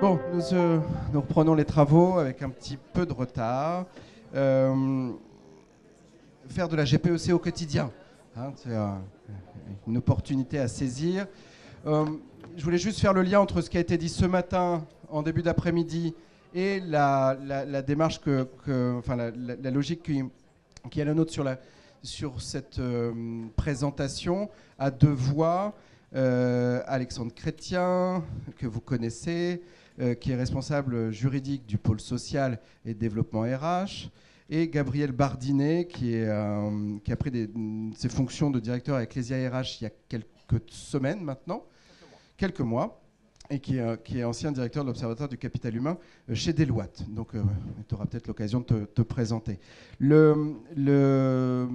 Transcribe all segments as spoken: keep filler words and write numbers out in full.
Bon, nous, euh, nous reprenons les travaux avec un petit peu de retard. Euh, faire de la G P E C au quotidien, hein, c'est euh, une opportunité à saisir. Euh, je voulais juste faire le lien entre ce qui a été dit ce matin, en début d'après-midi, et la, la, la démarche, que, que, enfin la, la, la logique qui, qui est la nôtre sur, la, sur cette euh, présentation à deux voix. Euh, Alexandre Chrétien, que vous connaissez, euh, qui est responsable juridique du pôle social et développement R H, et Gabriel Bardinet, qui, est, euh, qui a pris des, ses fonctions de directeur à Ecclesia R H il y a quelques semaines maintenant, quelques mois, et qui est, qui est ancien directeur de l'Observatoire du capital humain euh, chez Deloitte. Donc, euh, tu auras peut-être l'occasion de te, te présenter. Le, le,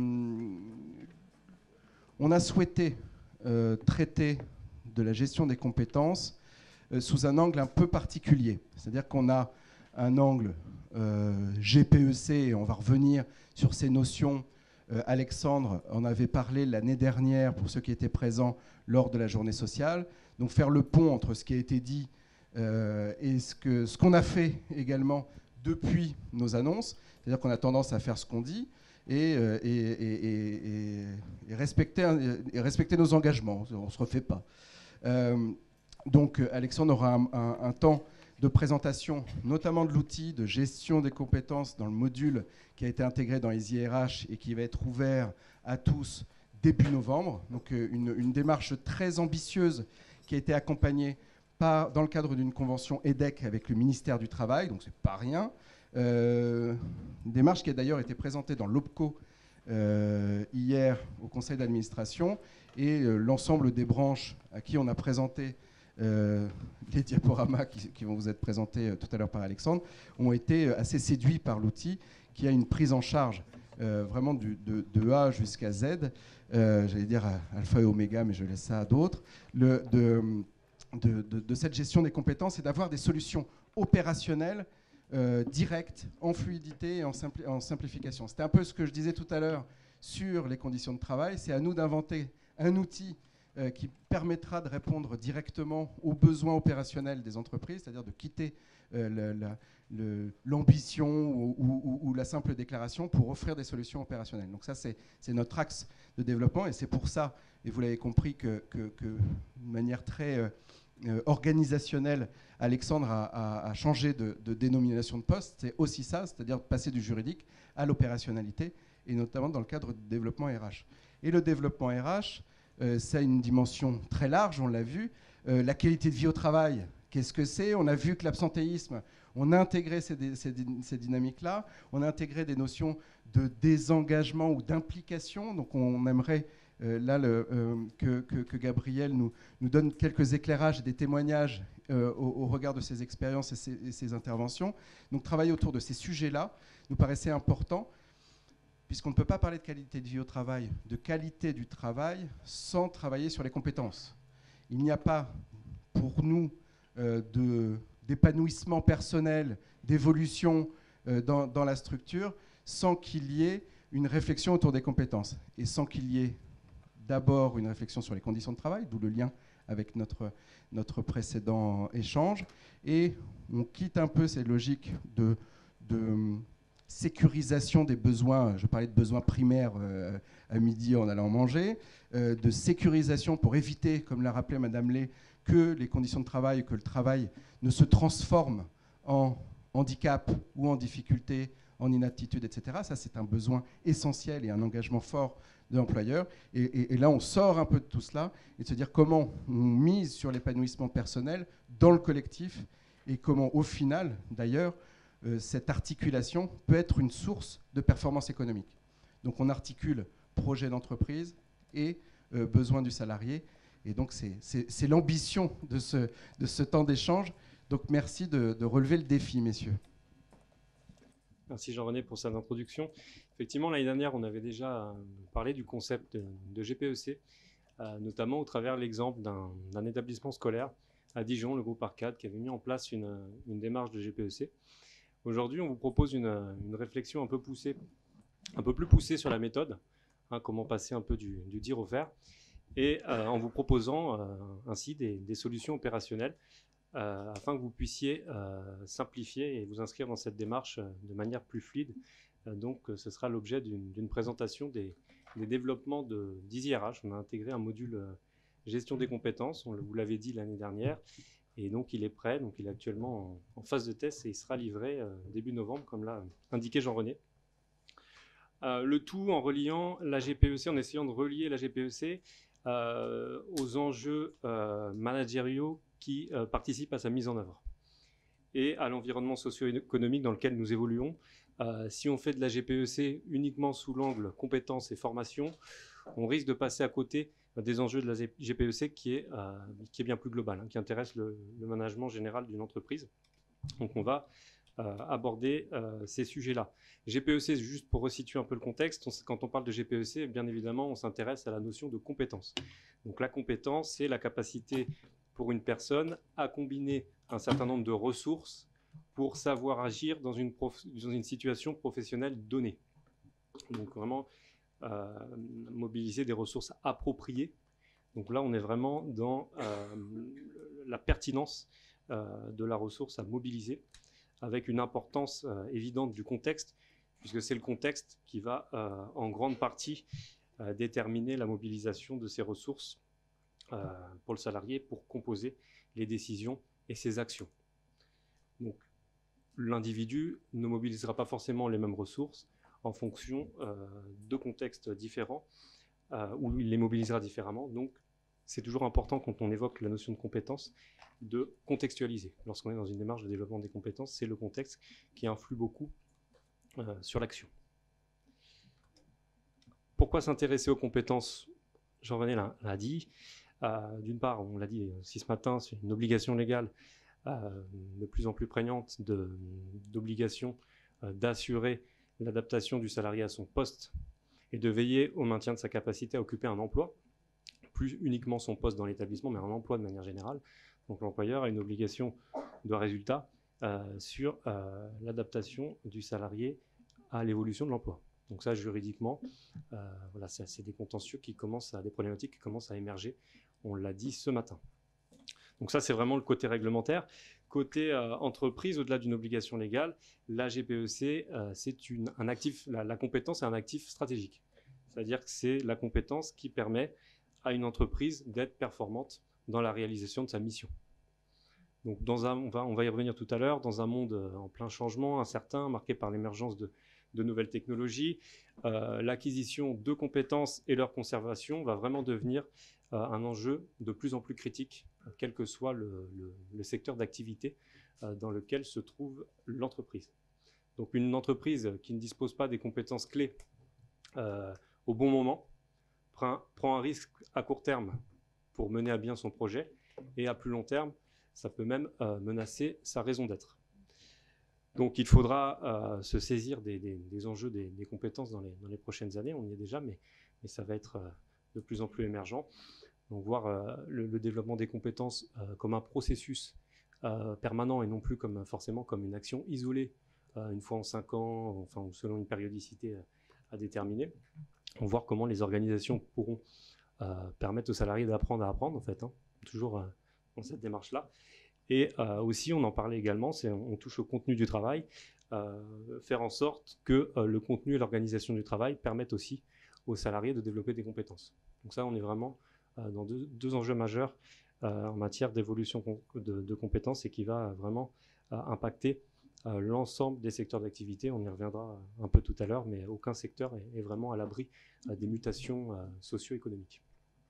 on a souhaité euh, traiter de la gestion des compétences euh, sous un angle un peu particulier. C'est-à-dire qu'on a un angle euh, G P E C, et on va revenir sur ces notions. Euh, Alexandre en avait parlé l'année dernière pour ceux qui étaient présents lors de la journée sociale. Donc faire le pont entre ce qui a été dit euh, et ce que, ce qu'on a fait également depuis nos annonces. C'est-à-dire qu'on a tendance à faire ce qu'on dit et, euh, et, et, et, et, respecter, et respecter nos engagements. On ne se refait pas. Euh, donc Alexandre aura un, un, un temps de présentation, notamment de l'outil de gestion des compétences dans le module qui a été intégré dans Easy R H et qui va être ouvert à tous début novembre. Donc une, une démarche très ambitieuse qui a été accompagnée par, dans le cadre d'une convention E D E C avec le ministère du Travail, donc c'est pas rien. Euh, une démarche qui a d'ailleurs été présentée dans l'OPCO euh, hier au conseil d'administration, et euh, l'ensemble des branches à qui on a présenté euh, les diaporamas qui, qui vont vous être présentés euh, tout à l'heure par Alexandre ont été euh, assez séduits par l'outil qui a une prise en charge euh, vraiment du, de, de A jusqu'à Z. Euh, j'allais dire alpha et oméga, mais je laisse ça à d'autres, le, de, de, de, de cette gestion des compétences et d'avoir des solutions opérationnelles euh, directes, en fluidité et en, simpli en simplification. C'était un peu ce que je disais tout à l'heure sur les conditions de travail. C'est à nous d'inventer un outil euh, qui permettra de répondre directement aux besoins opérationnels des entreprises, c'est-à-dire de quitter euh, l'ambition ou, ou, ou la simple déclaration pour offrir des solutions opérationnelles. Donc ça, c'est notre axe de développement, et c'est pour ça, et vous l'avez compris, que, que, que de manière très euh, euh, organisationnelle, Alexandre a, a, a changé de, de dénomination de poste. C'est aussi ça, c'est-à-dire passer du juridique à l'opérationnalité, et notamment dans le cadre du développement R H. Et le développement R H, euh, ça a une dimension très large, on l'a vu. Euh, la qualité de vie au travail, qu'est-ce que c'est? On a vu que l'absentéisme, on a intégré ces, ces, ces dynamiques-là, on a intégré des notions de désengagement ou d'implication. Donc on aimerait euh, là le, euh, que, que, que Gabriel nous, nous donne quelques éclairages et des témoignages euh, au, au regard de ses expériences et ses, et ses interventions. Donc travailler autour de ces sujets-là nous paraissait important, puisqu'on ne peut pas parler de qualité de vie au travail, de qualité du travail, sans travailler sur les compétences. Il n'y a pas, pour nous, euh, de d'épanouissement personnel, d'évolution euh, dans, dans la structure, sans qu'il y ait une réflexion autour des compétences. Et sans qu'il y ait d'abord une réflexion sur les conditions de travail, d'où le lien avec notre, notre précédent échange. Et on quitte un peu ces logiques de, de sécurisation des besoins, je parlais de besoins primaires euh, à midi en allant manger, euh, de sécurisation pour éviter, comme l'a rappelé Madame Lé, que les conditions de travail, que le travail ne se transforme en handicap ou en difficulté, en inaptitude, et cetera. Ça, c'est un besoin essentiel et un engagement fort de l'employeur. Et, et, et là, on sort un peu de tout cela et de se dire comment on mise sur l'épanouissement personnel dans le collectif, et comment, au final, d'ailleurs, euh, cette articulation peut être une source de performance économique. Donc, on articule projet d'entreprise et euh, besoin du salarié. Et donc, c'est l'ambition de ce, de ce temps d'échange. Donc, merci de, de relever le défi, messieurs. Merci Jean-René pour cette introduction. Effectivement, l'année dernière, on avait déjà parlé du concept de, de G P E C, euh, notamment au travers de l'exemple d'un établissement scolaire à Dijon, le groupe Arcade, qui avait mis en place une, une démarche de G P E C. Aujourd'hui, on vous propose une, une réflexion un peu poussée, un peu plus poussée sur la méthode, hein, comment passer un peu du, du dire au faire, et euh, en vous proposant euh, ainsi des, des solutions opérationnelles euh, afin que vous puissiez euh, simplifier et vous inscrire dans cette démarche euh, de manière plus fluide. Euh, donc, euh, ce sera l'objet d'une présentation des, des développements d'E Z R H. On a intégré un module euh, gestion des compétences, on vous l'avait dit l'année dernière, et donc il est prêt, donc il est actuellement en, en phase de test et il sera livré euh, début novembre, comme l'a indiqué Jean-René. Euh, le tout en reliant la G P E C, en essayant de relier la G P E C euh, aux enjeux euh, managériaux qui euh, participent à sa mise en œuvre et à l'environnement socio-économique dans lequel nous évoluons. Euh, si on fait de la G P E C uniquement sous l'angle compétences et formation, on risque de passer à côté des enjeux de la G P E C qui est, euh, qui est bien plus global, hein, qui intéresse le, le management général d'une entreprise. Donc on va euh, aborder euh, ces sujets-là. G P E C, juste pour resituer un peu le contexte, on, quand on parle de G P E C, bien évidemment, on s'intéresse à la notion de compétence. Donc la compétence, c'est la capacité pour une personne à combiner un certain nombre de ressources pour savoir agir dans une, prof, dans une situation professionnelle donnée. Donc vraiment euh, mobiliser des ressources appropriées. Donc là, on est vraiment dans euh, la pertinence euh, de la ressource à mobiliser, avec une importance euh, évidente du contexte, puisque c'est le contexte qui va euh, en grande partie euh, déterminer la mobilisation de ces ressources euh, pour le salarié pour composer les décisions et ses actions. Donc, l'individu ne mobilisera pas forcément les mêmes ressources en fonction euh, de contextes différents, euh, où il les mobilisera différemment. Donc, c'est toujours important quand on évoque la notion de compétence de contextualiser. Lorsqu'on est dans une démarche de développement des compétences, c'est le contexte qui influe beaucoup euh, sur l'action. Pourquoi s'intéresser aux compétences? Jean-René l'a dit. Euh, D'une part, on l'a dit aussi ce matin, c'est une obligation légale euh, de plus en plus prégnante d'obligation euh, d'assurer l'adaptation du salarié à son poste et de veiller au maintien de sa capacité à occuper un emploi, plus uniquement son poste dans l'établissement, mais un emploi de manière générale. Donc l'employeur a une obligation de résultat euh, sur euh, l'adaptation du salarié à l'évolution de l'emploi. Donc ça, juridiquement, euh, voilà, c'est des contentieux qui commencent à, des problématiques qui commencent à émerger. On l'a dit ce matin. Donc ça, c'est vraiment le côté réglementaire. Côté euh, entreprise, au-delà d'une obligation légale, la G P E C, euh, c'est un actif, la, la compétence est un actif stratégique. C'est-à-dire que c'est la compétence qui permet à une entreprise d'être performante dans la réalisation de sa mission. Donc dans un, on, va, on va y revenir tout à l'heure, dans un monde euh, en plein changement, incertain, marqué par l'émergence de, de nouvelles technologies, euh, l'acquisition de compétences et leur conservation va vraiment devenir euh, un enjeu de plus en plus critique, quel que soit le, le, le secteur d'activité euh, dans lequel se trouve l'entreprise. Donc une entreprise qui ne dispose pas des compétences clés euh, au bon moment prend, prend un risque à court terme pour mener à bien son projet, et à plus long terme, ça peut même euh, menacer sa raison d'être. Donc il faudra euh, se saisir des, des, des enjeux des, des compétences dans les, dans les prochaines années, on y est déjà, mais, mais ça va être euh, de plus en plus émergent. Donc voir euh, le, le développement des compétences euh, comme un processus euh, permanent et non plus comme, forcément comme une action isolée, euh, une fois en cinq ans, enfin selon une périodicité euh, à déterminer. On va voir comment les organisations pourront euh, permettre aux salariés d'apprendre à apprendre, en fait, hein, toujours euh, dans cette démarche-là. Et euh, aussi, on en parlait également, on, on touche au contenu du travail, euh, faire en sorte que euh, le contenu et l'organisation du travail permettent aussi aux salariés de développer des compétences. Donc ça, on est vraiment euh, dans deux, deux enjeux majeurs euh, en matière d'évolution de, de compétences et qui va vraiment euh, impacter euh, l'ensemble des secteurs d'activité. On y reviendra un peu tout à l'heure, mais aucun secteur est, est vraiment à l'abri euh, des mutations euh, socio-économiques.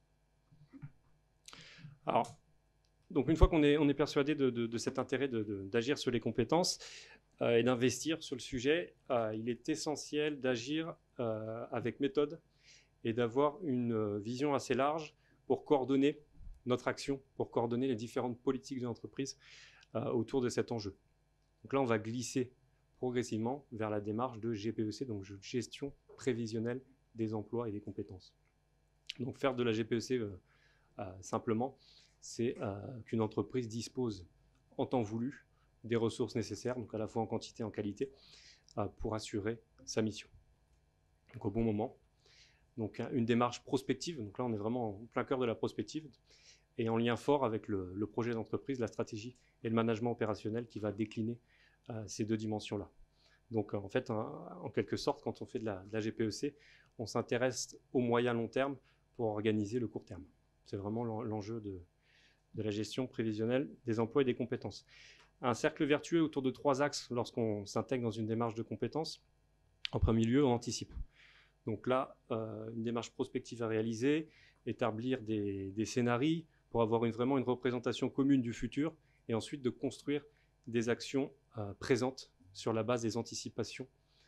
Alors, donc une fois qu'on est, on est persuadé de, de, de cet intérêt d'agir sur les compétences euh, et d'investir sur le sujet, euh, il est essentiel d'agir euh, avec méthode et d'avoir une vision assez large pour coordonner notre action, pour coordonner les différentes politiques de l'entreprise euh, autour de cet enjeu. Donc là, on va glisser progressivement vers la démarche de G P E C, donc gestion prévisionnelle des emplois et des compétences. Donc faire de la G P E C euh, euh, simplement, c'est euh, qu'une entreprise dispose en temps voulu des ressources nécessaires, donc à la fois en quantité et en qualité, euh, pour assurer sa mission. Donc au bon moment. Donc une démarche prospective, donc là on est vraiment en plein cœur de la prospective, et en lien fort avec le, le projet d'entreprise, la stratégie et le management opérationnel qui va décliner euh, ces deux dimensions-là. Donc en fait, en, en quelque sorte, quand on fait de la, de la G P E C, on s'intéresse au moyen long terme pour organiser le court terme. C'est vraiment l'enjeu de, de la gestion prévisionnelle des emplois et des compétences. Un cercle vertueux autour de trois axes lorsqu'on s'intègre dans une démarche de compétences. En premier lieu, on anticipe. Donc là, euh, une démarche prospective à réaliser, établir des, des scénarios pour avoir une, vraiment une représentation commune du futur et ensuite de construire des actions euh, présentes sur la base des anticipations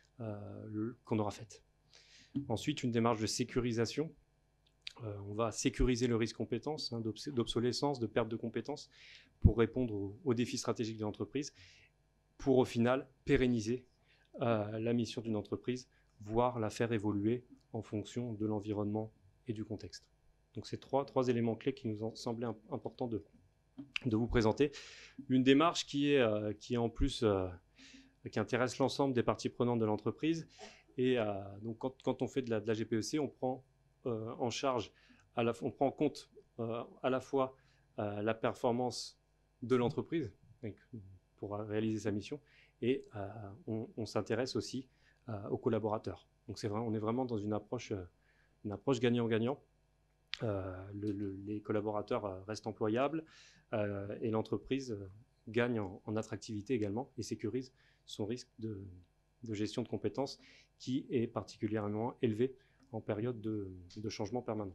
euh, qu'on aura faites. Ensuite, une démarche de sécurisation. Euh, on va sécuriser le risque compétences, hein, d'obsolescence, de perte de compétences pour répondre aux, aux défis stratégiques de l'entreprise, pour au final pérenniser euh, la mission d'une entreprise, voire la faire évoluer en fonction de l'environnement et du contexte. Donc c'est trois, trois éléments clés qui nous ont semblé importants de, de vous présenter. Une démarche qui est, euh, qui est en plus, euh, qui intéresse l'ensemble des parties prenantes de l'entreprise. Et euh, donc quand, quand on fait de la, de la G P E C, on prend euh, en charge, à la, on prend en compte euh, à la fois euh, la performance de l'entreprise pour réaliser sa mission, et euh, on, on s'intéresse aussi euh, aux collaborateurs. Donc c'est vrai, on est vraiment dans une approche, euh, une approche gagnant-gagnant. Euh, le, le, les collaborateurs euh, restent employables euh, et l'entreprise euh, gagne en, en attractivité également et sécurise son risque de, de gestion de compétences qui est particulièrement élevé en période de, de changement permanent.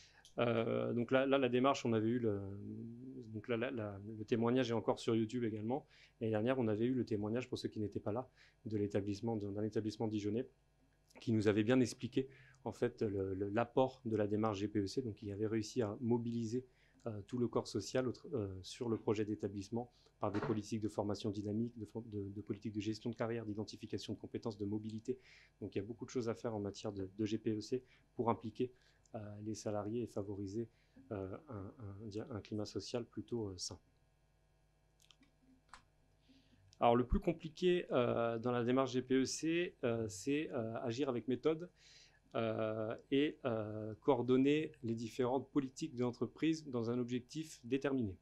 Euh, donc là, là, la démarche, on avait eu le, donc là, là, la, le témoignage est encore sur YouTube également. L'année dernière, on avait eu le témoignage, pour ceux qui n'étaient pas là, de l'établissement, d'un établissement dijonnais qui nous avait bien expliqué en fait l'apport de la démarche G P E C. Donc, il avait réussi à mobiliser euh, tout le corps social euh, sur le projet d'établissement par des politiques de formation dynamique, de, de, de politiques de gestion de carrière, d'identification de compétences, de mobilité. Donc, il y a beaucoup de choses à faire en matière de, de G P E C pour impliquer euh, les salariés et favoriser euh, un, un, un climat social plutôt euh, sain. Alors, le plus compliqué euh, dans la démarche G P E C, euh, c'est euh, agir avec méthode euh, et euh, coordonner les différentes politiques de l'entreprise dans un objectif déterminé.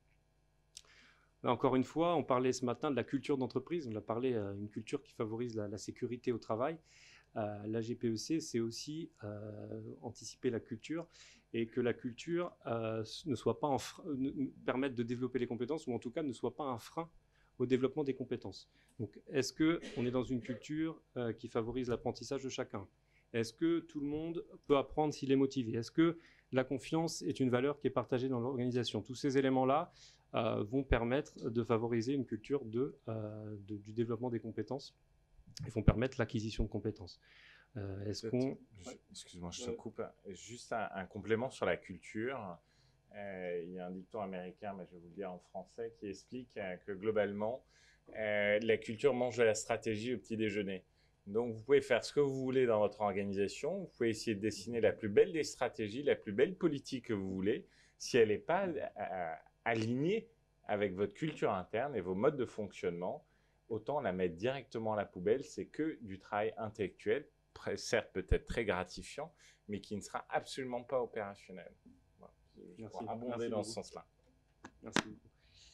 Là, encore une fois, on parlait ce matin de la culture d'entreprise. On a parlé d'une euh, culture qui favorise la, la sécurité au travail. Euh, la G P E C, c'est aussi euh, anticiper la culture et que la culture euh, ne soit pas en ne, ne permette de développer les compétences, ou en tout cas ne soit pas un frein au développement des compétences. Donc, est-ce qu'on est dans une culture euh, qui favorise l'apprentissage de chacun? Est-ce que tout le monde peut apprendre s'il est motivé? Est-ce que la confiance est une valeur qui est partagée dans l'organisation? Tous ces éléments-là euh, vont permettre de favoriser une culture de, euh, de, du développement des compétences et vont permettre l'acquisition de compétences. Euh, Est-ce qu'on... Excuse-moi, je te coupe. Juste un, un complément sur la culture. Euh, il y a un dicton américain, mais je vais vous le dire en français, qui explique euh, que globalement, euh, la culture mange de la stratégie au petit déjeuner. Donc, vous pouvez faire ce que vous voulez dans votre organisation. Vous pouvez essayer de dessiner la plus belle des stratégies, la plus belle politique que vous voulez. Si elle n'est pas euh, alignée avec votre culture interne et vos modes de fonctionnement, autant la mettre directement à la poubelle. C'est que du travail intellectuel, certes peut-être très gratifiant, mais qui ne sera absolument pas opérationnel. Voilà. Je Merci. vais abonder Merci dans beaucoup. ce sens-là. Merci beaucoup.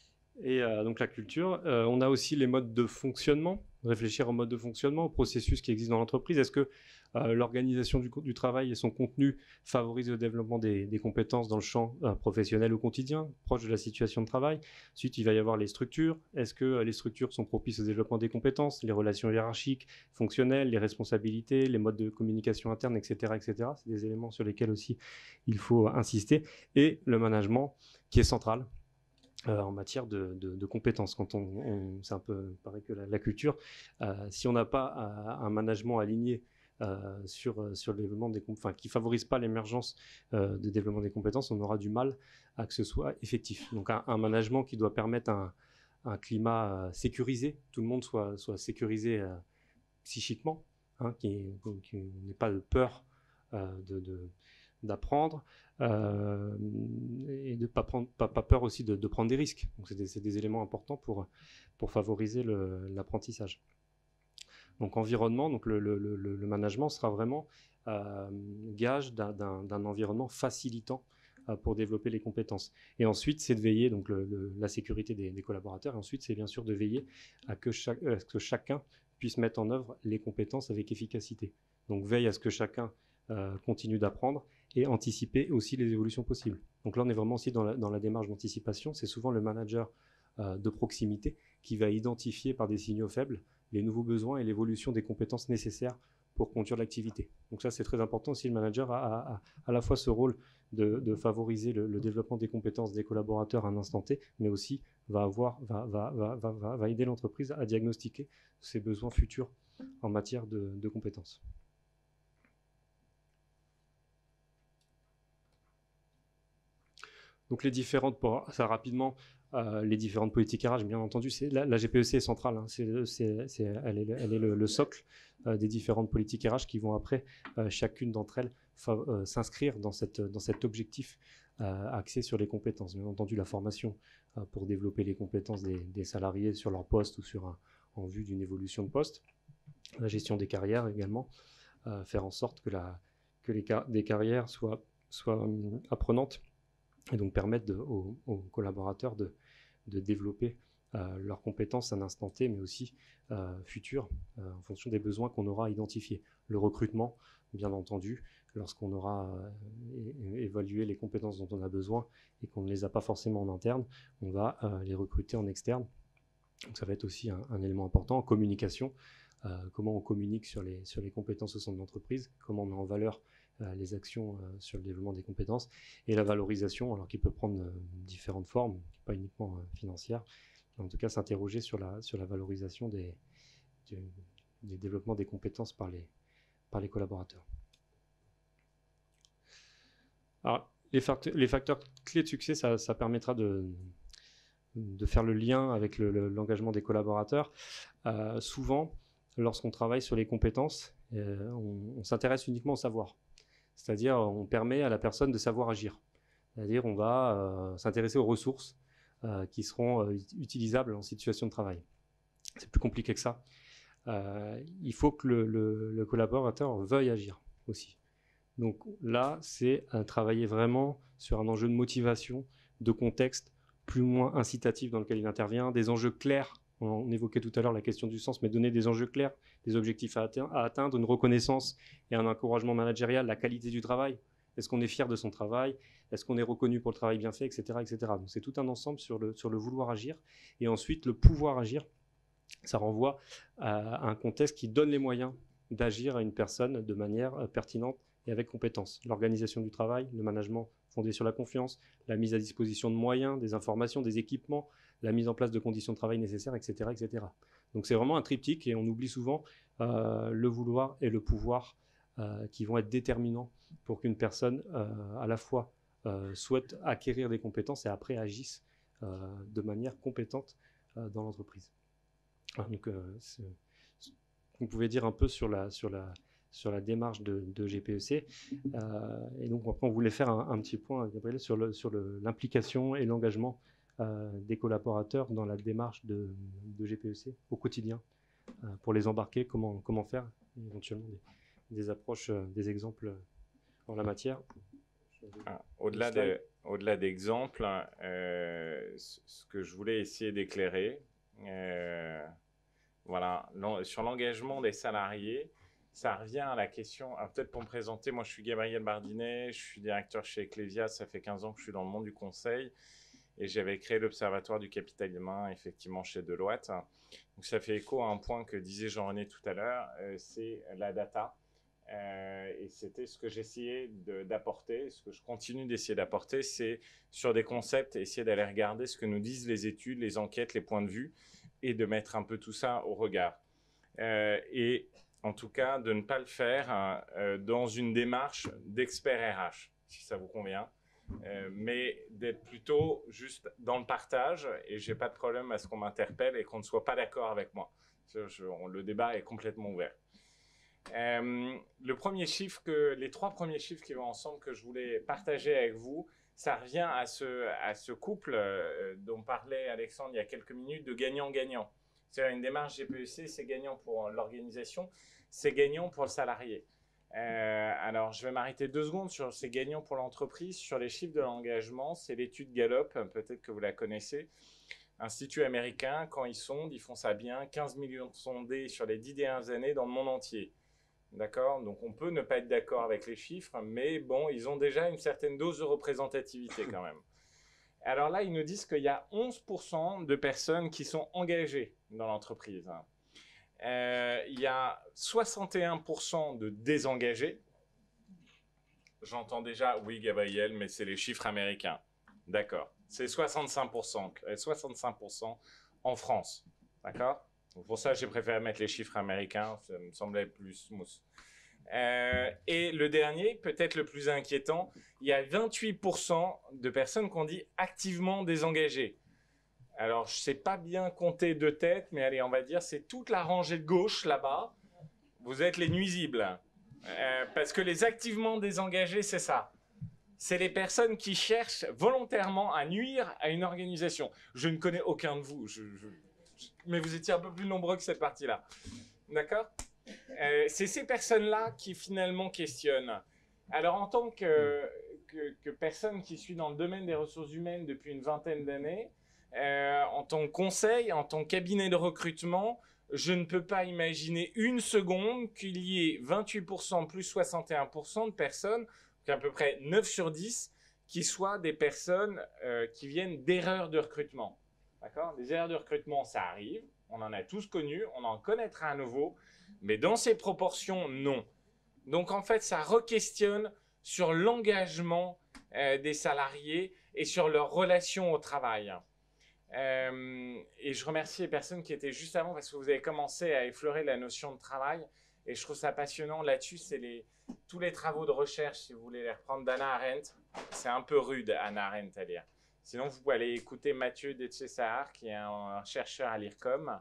Et euh, donc la culture, euh, on a aussi les modes de fonctionnement, réfléchir au mode de fonctionnement, au processus qui existe dans l'entreprise. Est-ce que euh, l'organisation du, du travail et son contenu favorisent le développement des, des compétences dans le champ euh, professionnel au quotidien, proche de la situation de travail? Ensuite, il va y avoir les structures. Est-ce que euh, les structures sont propices au développement des compétences, les relations hiérarchiques, fonctionnelles, les responsabilités, les modes de communication interne, et cetera, et cetera. C'est des éléments sur lesquels aussi il faut insister. Et le management qui est central. Euh, en matière de, de, de compétences. Quand on, on, c'est un peu pareil que la, la culture. Euh, si on n'a pas euh, un management aligné euh, sur, sur le développement des enfin, qui ne favorise pas l'émergence euh, de développement des compétences, on aura du mal à que ce soit effectif. Donc un, un management qui doit permettre un, un climat euh, sécurisé, tout le monde soit, soit sécurisé euh, psychiquement, hein, qui n'ait pas de peur euh, de, de d'apprendre euh, et de ne pas, prendre, pas, pas peur aussi de, de prendre des risques. Donc c'est des, des éléments importants pour, pour favoriser l'apprentissage. Donc environnement, donc le, le, le, le management sera vraiment euh, gage d'un environnement facilitant euh, pour développer les compétences. Et ensuite, c'est de veiller, donc le, le, la sécurité des, des collaborateurs, et ensuite, c'est bien sûr de veiller à que, chaque, à ce que chacun puisse mettre en œuvre les compétences avec efficacité. Donc, veille à ce que chacun euh, continue d'apprendre et anticiper aussi les évolutions possibles. Donc là, on est vraiment aussi dans la, dans la démarche d'anticipation. C'est souvent le manager euh, de proximité qui va identifier par des signaux faibles les nouveaux besoins et l'évolution des compétences nécessaires pour conduire l'activité. Donc ça, c'est très important aussi. Le manager a, a, a à la fois ce rôle de, de favoriser le, le développement des compétences des collaborateurs à un instant T, mais aussi va, avoir, va, va, va, va, va, va aider l'entreprise à diagnostiquer ses besoins futurs en matière de, de compétences. Donc les différentes, pour ça rapidement, euh, les différentes politiques R H, bien entendu, c'est, la, la G P E C est centrale, hein, c'est, c'est, c'est, elle est, le, elle est le, le socle euh, des différentes politiques R H qui vont après, euh, chacune d'entre elles, fa- euh, s'inscrire dans, cette, dans cet objectif euh, axé sur les compétences. Bien entendu, la formation euh, pour développer les compétences des, des salariés sur leur poste ou sur un, en vue d'une évolution de poste. La gestion des carrières également, euh, faire en sorte que, la, que les car- des carrières soient, soient hum, apprenantes, et donc permettre de, aux, aux collaborateurs de, de développer euh, leurs compétences à un instant T, mais aussi euh, futures, euh, en fonction des besoins qu'on aura identifiés. Le recrutement, bien entendu, lorsqu'on aura euh, é- évalué les compétences dont on a besoin et qu'on ne les a pas forcément en interne, on va euh, les recruter en externe. Donc ça va être aussi un, un élément important en communication. Euh, comment on communique sur les, sur les compétences au sein de l'entreprise, comment on met en valeur euh, les actions euh, sur le développement des compétences, et la valorisation, alors qui peut prendre euh, différentes formes, pas uniquement euh, financières, mais en tout cas s'interroger sur la, sur la valorisation des, du, des développements des compétences par les, par les collaborateurs. Alors, les facteurs, les facteurs clés de succès, ça, ça permettra de, de faire le lien avec le, le, l'engagement des collaborateurs. Euh, souvent, lorsqu'on travaille sur les compétences, euh, on, on s'intéresse uniquement au savoir. C'est-à-dire, on permet à la personne de savoir agir. C'est-à-dire, on va euh, s'intéresser aux ressources euh, qui seront euh, utilisables en situation de travail. C'est plus compliqué que ça. Euh, il faut que le, le, le collaborateur veuille agir aussi. Donc là, c'est euh, travailler vraiment sur un enjeu de motivation, de contexte, plus ou moins incitatif dans lequel il intervient, des enjeux clairs. On évoquait tout à l'heure la question du sens, mais donner des enjeux clairs, des objectifs à, atte- à atteindre, une reconnaissance et un encouragement managérial, la qualité du travail. Est-ce qu'on est fier de son travail? Est-ce qu'on est reconnu pour le travail bien fait, et cetera, et cetera. Donc c'est tout un ensemble sur le, sur le vouloir agir. Et ensuite, le pouvoir agir, ça renvoie à un contexte qui donne les moyens d'agir à une personne de manière euh, pertinente et avec compétence. L'organisation du travail, le management fondé sur la confiance, la mise à disposition de moyens, des informations, des équipements, la mise en place de conditions de travail nécessaires, et cetera, et cetera. Donc c'est vraiment un triptyque et on oublie souvent euh, le vouloir et le pouvoir euh, qui vont être déterminants pour qu'une personne euh, à la fois euh, souhaite acquérir des compétences et après agisse euh, de manière compétente euh, dans l'entreprise. Donc, euh, c'est, vous pouvez dire un peu sur la, sur la, sur la démarche de, de G P E C. Euh, et donc, après, on voulait faire un, un petit point, Gabriel, sur, le, sur le, l'implication et l'engagement euh, des collaborateurs dans la démarche de, de G P E C au quotidien, euh, pour les embarquer, comment, comment faire, éventuellement des, des approches, euh, des exemples en la matière. Ah, au-delà, de, au-delà d'exemples, euh, ce que je voulais essayer d'éclairer, euh, voilà, sur l'engagement des salariés, ça revient à la question, alors peut-être pour me présenter, moi je suis Gabriel Bardinet, je suis directeur chez Eclesia, ça fait quinze ans que je suis dans le monde du conseil et j'avais créé l'Observatoire du capital humain effectivement chez Deloitte. Donc ça fait écho à un point que disait Jean-René tout à l'heure, euh, c'est la data. Euh, et c'était ce que j'essayais de, d'apporter, ce que je continue d'essayer d'apporter, c'est sur des concepts, essayer d'aller regarder ce que nous disent les études, les enquêtes, les points de vue, et de mettre un peu tout ça au regard. Euh, et en tout cas, de ne pas le faire hein, euh, dans une démarche d'expert R H, si ça vous convient, euh, mais d'être plutôt juste dans le partage, et je n'ai pas de problème à ce qu'on m'interpelle et qu'on ne soit pas d'accord avec moi. Je, je, on, le débat est complètement ouvert. Euh, le premier chiffre que, les trois premiers chiffres qui vont ensemble que je voulais partager avec vous, ça revient à ce, à ce couple euh, dont parlait Alexandre il y a quelques minutes de gagnant-gagnant. C'est-à-dire une démarche G P E C, c'est gagnant pour l'organisation, c'est gagnant pour le salarié. Euh, alors, je vais m'arrêter deux secondes sur ces gagnants pour l'entreprise. Sur les chiffres de l'engagement, c'est l'étude Gallup, peut-être que vous la connaissez. Institut américain, quand ils sondent, ils font ça bien, quinze millions de sondés sur les dix dernières années dans le monde entier. D'accord? Donc, on peut ne pas être d'accord avec les chiffres, mais bon, ils ont déjà une certaine dose de représentativité quand même. Alors là, ils nous disent qu'il y a onze pour cent de personnes qui sont engagées dans l'entreprise. Euh, il y a soixante et un pour cent de désengagés. J'entends déjà, oui, Gabriel, mais c'est les chiffres américains. D'accord. C'est soixante-cinq pour cent, soixante-cinq pour cent en France. D'accord? Pour ça, j'ai préféré mettre les chiffres américains. Ça me semblait plus smooth. Euh, et le dernier, peut-être le plus inquiétant, il y a vingt-huit pour cent de personnes qu'on dit activement désengagées. Alors, je ne sais pas bien compter de tête, mais allez, on va dire c'est toute la rangée de gauche là-bas. Vous êtes les nuisibles. Euh, parce que les activement désengagés, c'est ça. C'est les personnes qui cherchent volontairement à nuire à une organisation. Je ne connais aucun de vous, je, je, je, mais vous étiez un peu plus nombreux que cette partie-là. D'accord ? Euh, c'est ces personnes-là qui finalement questionnent. Alors, en tant que, que, que personne qui suit dans le domaine des ressources humaines depuis une vingtaine d'années, euh, en tant que conseil, en tant que cabinet de recrutement, je ne peux pas imaginer une seconde qu'il y ait vingt-huit pour cent plus soixante et un pour cent de personnes, à peu près neuf sur dix, qui soient des personnes euh, qui viennent d'erreurs de recrutement. D'accord ? Les erreurs de recrutement, ça arrive, on en a tous connu, on en connaîtra à nouveau, mais dans ces proportions, non. Donc en fait, ça re-questionne sur l'engagement euh, des salariés et sur leur relation au travail. Euh, et je remercie les personnes qui étaient juste avant parce que vous avez commencé à effleurer la notion de travail et je trouve ça passionnant. Là-dessus, c'est les, tous les travaux de recherche, si vous voulez les reprendre, d'Hannah Arendt. C'est un peu rude, Hannah Arendt, à lire. Sinon, vous pouvez aller écouter Mathieu Detchesahar, qui est un, un chercheur à l'I R C O M,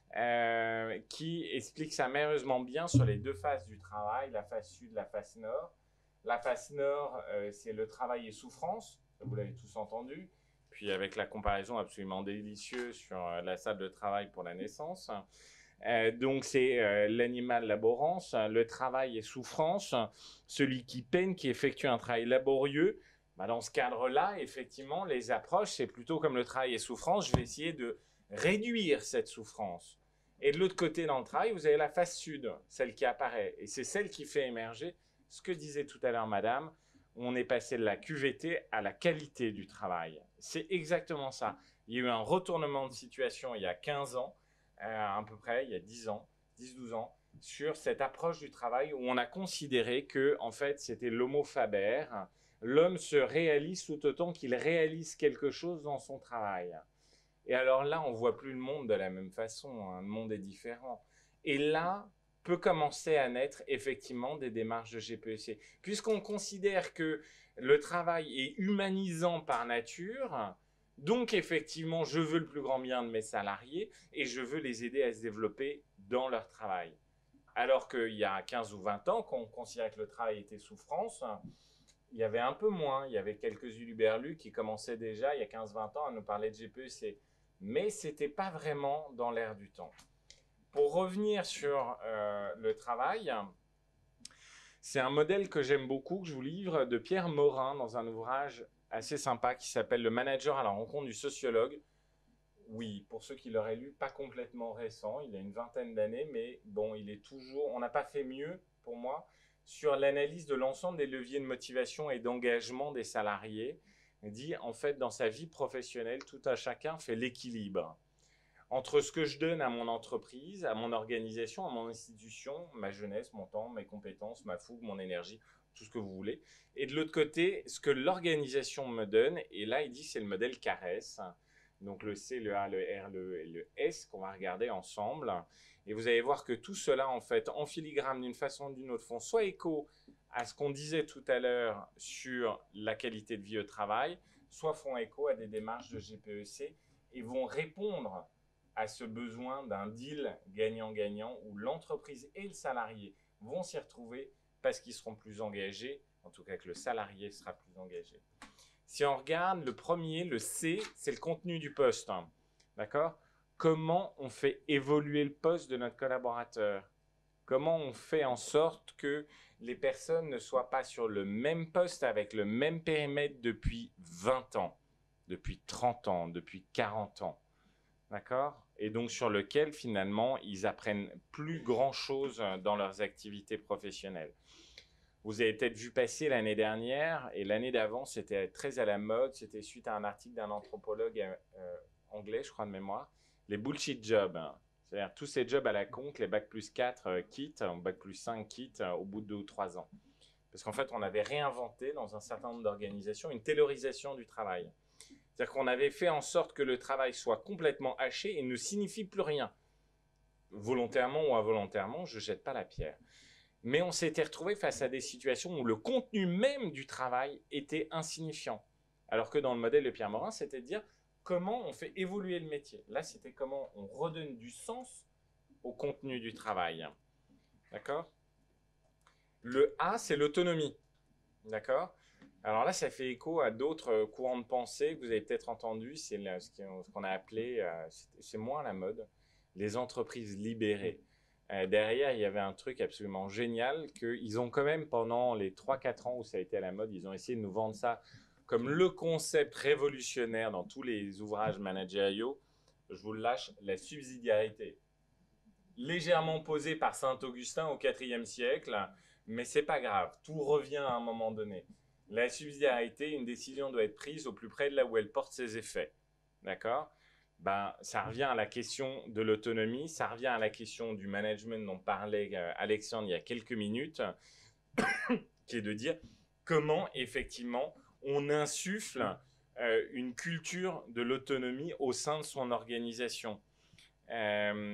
euh, qui explique ça merveilleusement bien sur les deux faces du travail, la face sud, la face nord. La face nord, euh, c'est le travail et souffrance, vous l'avez tous entendu. Puis avec la comparaison absolument délicieuse sur euh, la salle de travail pour la naissance. Euh, donc c'est euh, l'animal laborance, le travail et souffrance, celui qui peine, qui effectue un travail laborieux. Bah, dans ce cadre-là, effectivement, les approches, c'est plutôt comme le travail et souffrance, je vais essayer de réduire cette souffrance. Et de l'autre côté, dans le travail, vous avez la face sud, celle qui apparaît. Et c'est celle qui fait émerger ce que disait tout à l'heure madame, on est passé de la Q V T à la qualité du travail. C'est exactement ça. Il y a eu un retournement de situation il y a quinze ans, euh, à peu près, il y a dix ans, dix douze ans, sur cette approche du travail où on a considéré que, en fait, c'était l'homo faber. L'homme se réalise tout autant qu'il réalise quelque chose dans son travail. Et alors là, on ne voit plus le monde de la même façon. Hein. Le monde est différent. Et là, peut commencer à naître effectivement des démarches de G P E C. Puisqu'on considère que le travail est humanisant par nature, donc effectivement, je veux le plus grand bien de mes salariés et je veux les aider à se développer dans leur travail. Alors qu'il y a quinze ou vingt ans, quand on considérait que le travail était souffrance, il y avait un peu moins. Il y avait quelques huluberlus qui commençaient déjà, il y a quinze vingt ans, à nous parler de G P E C. Mais ce n'était pas vraiment dans l'air du temps. Pour revenir sur euh, le travail, c'est un modèle que j'aime beaucoup, que je vous livre, de Pierre Morin, dans un ouvrage assez sympa qui s'appelle « Le manager à la rencontre du sociologue ». Oui, pour ceux qui l'auraient lu, pas complètement récent, il a une vingtaine d'années, mais bon, il est toujours, on n'a pas fait mieux, pour moi, sur l'analyse de l'ensemble des leviers de motivation et d'engagement des salariés. Il dit, en fait, dans sa vie professionnelle, tout à chacun fait l'équilibre entre ce que je donne à mon entreprise, à mon organisation, à mon institution, ma jeunesse, mon temps, mes compétences, ma fougue, mon énergie, tout ce que vous voulez. Et de l'autre côté, ce que l'organisation me donne, et là, il dit c'est le modèle C A R E S, donc le C, le A, le R, le E et le S qu'on va regarder ensemble. Et vous allez voir que tout cela, en fait, en filigrane d'une façon ou d'une autre, font soit écho à ce qu'on disait tout à l'heure sur la qualité de vie au travail, soit font écho à des démarches de G P E C et vont répondre à ce besoin d'un deal gagnant-gagnant où l'entreprise et le salarié vont s'y retrouver parce qu'ils seront plus engagés, en tout cas que le salarié sera plus engagé. Si on regarde le premier, le C, c'est le contenu du poste. D'accord ? Comment on fait évoluer le poste de notre collaborateur ? Comment on fait en sorte que les personnes ne soient pas sur le même poste avec le même périmètre depuis vingt ans, depuis trente ans, depuis quarante ans, d'accord? Et donc sur lequel finalement ils apprennent plus grand-chose dans leurs activités professionnelles. Vous avez peut-être vu passer l'année dernière, et l'année d'avant, c'était très à la mode, c'était suite à un article d'un anthropologue euh, anglais, je crois de mémoire, les bullshit jobs, hein. C'est-à-dire tous ces jobs à la con que les bac plus quatre euh, quittent, bac plus cinq quittent euh, au bout de deux ou trois ans. Parce qu'en fait, on avait réinventé dans un certain nombre d'organisations une taylorisation du travail. C'est-à-dire qu'on avait fait en sorte que le travail soit complètement haché et ne signifie plus rien. Volontairement ou involontairement, je ne jette pas la pierre. Mais on s'était retrouvé face à des situations où le contenu même du travail était insignifiant. Alors que dans le modèle de Pierre Morin, c'était de dire comment on fait évoluer le métier. Là, c'était comment on redonne du sens au contenu du travail. D'accord ? Le A, c'est l'autonomie. D'accord ? Alors là, ça fait écho à d'autres courants de pensée que vous avez peut-être entendus. C'est ce qu'on a appelé, c'est moins à la mode, les entreprises libérées. Euh, derrière, il y avait un truc absolument génial qu'ils ont quand même, pendant les trois quatre ans où ça a été à la mode, ils ont essayé de nous vendre ça comme le concept révolutionnaire dans tous les ouvrages managériaux. Je vous le lâche, la subsidiarité. Légèrement posée par Saint-Augustin au quatrième siècle, mais c'est pas grave, tout revient à un moment donné. La subsidiarité, une décision doit être prise au plus près de là où elle porte ses effets. D'accord ? Ben, ça revient à la question de l'autonomie, ça revient à la question du management dont parlait Alexandre il y a quelques minutes, qui est de dire comment effectivement on insuffle euh, une culture de l'autonomie au sein de son organisation. Euh,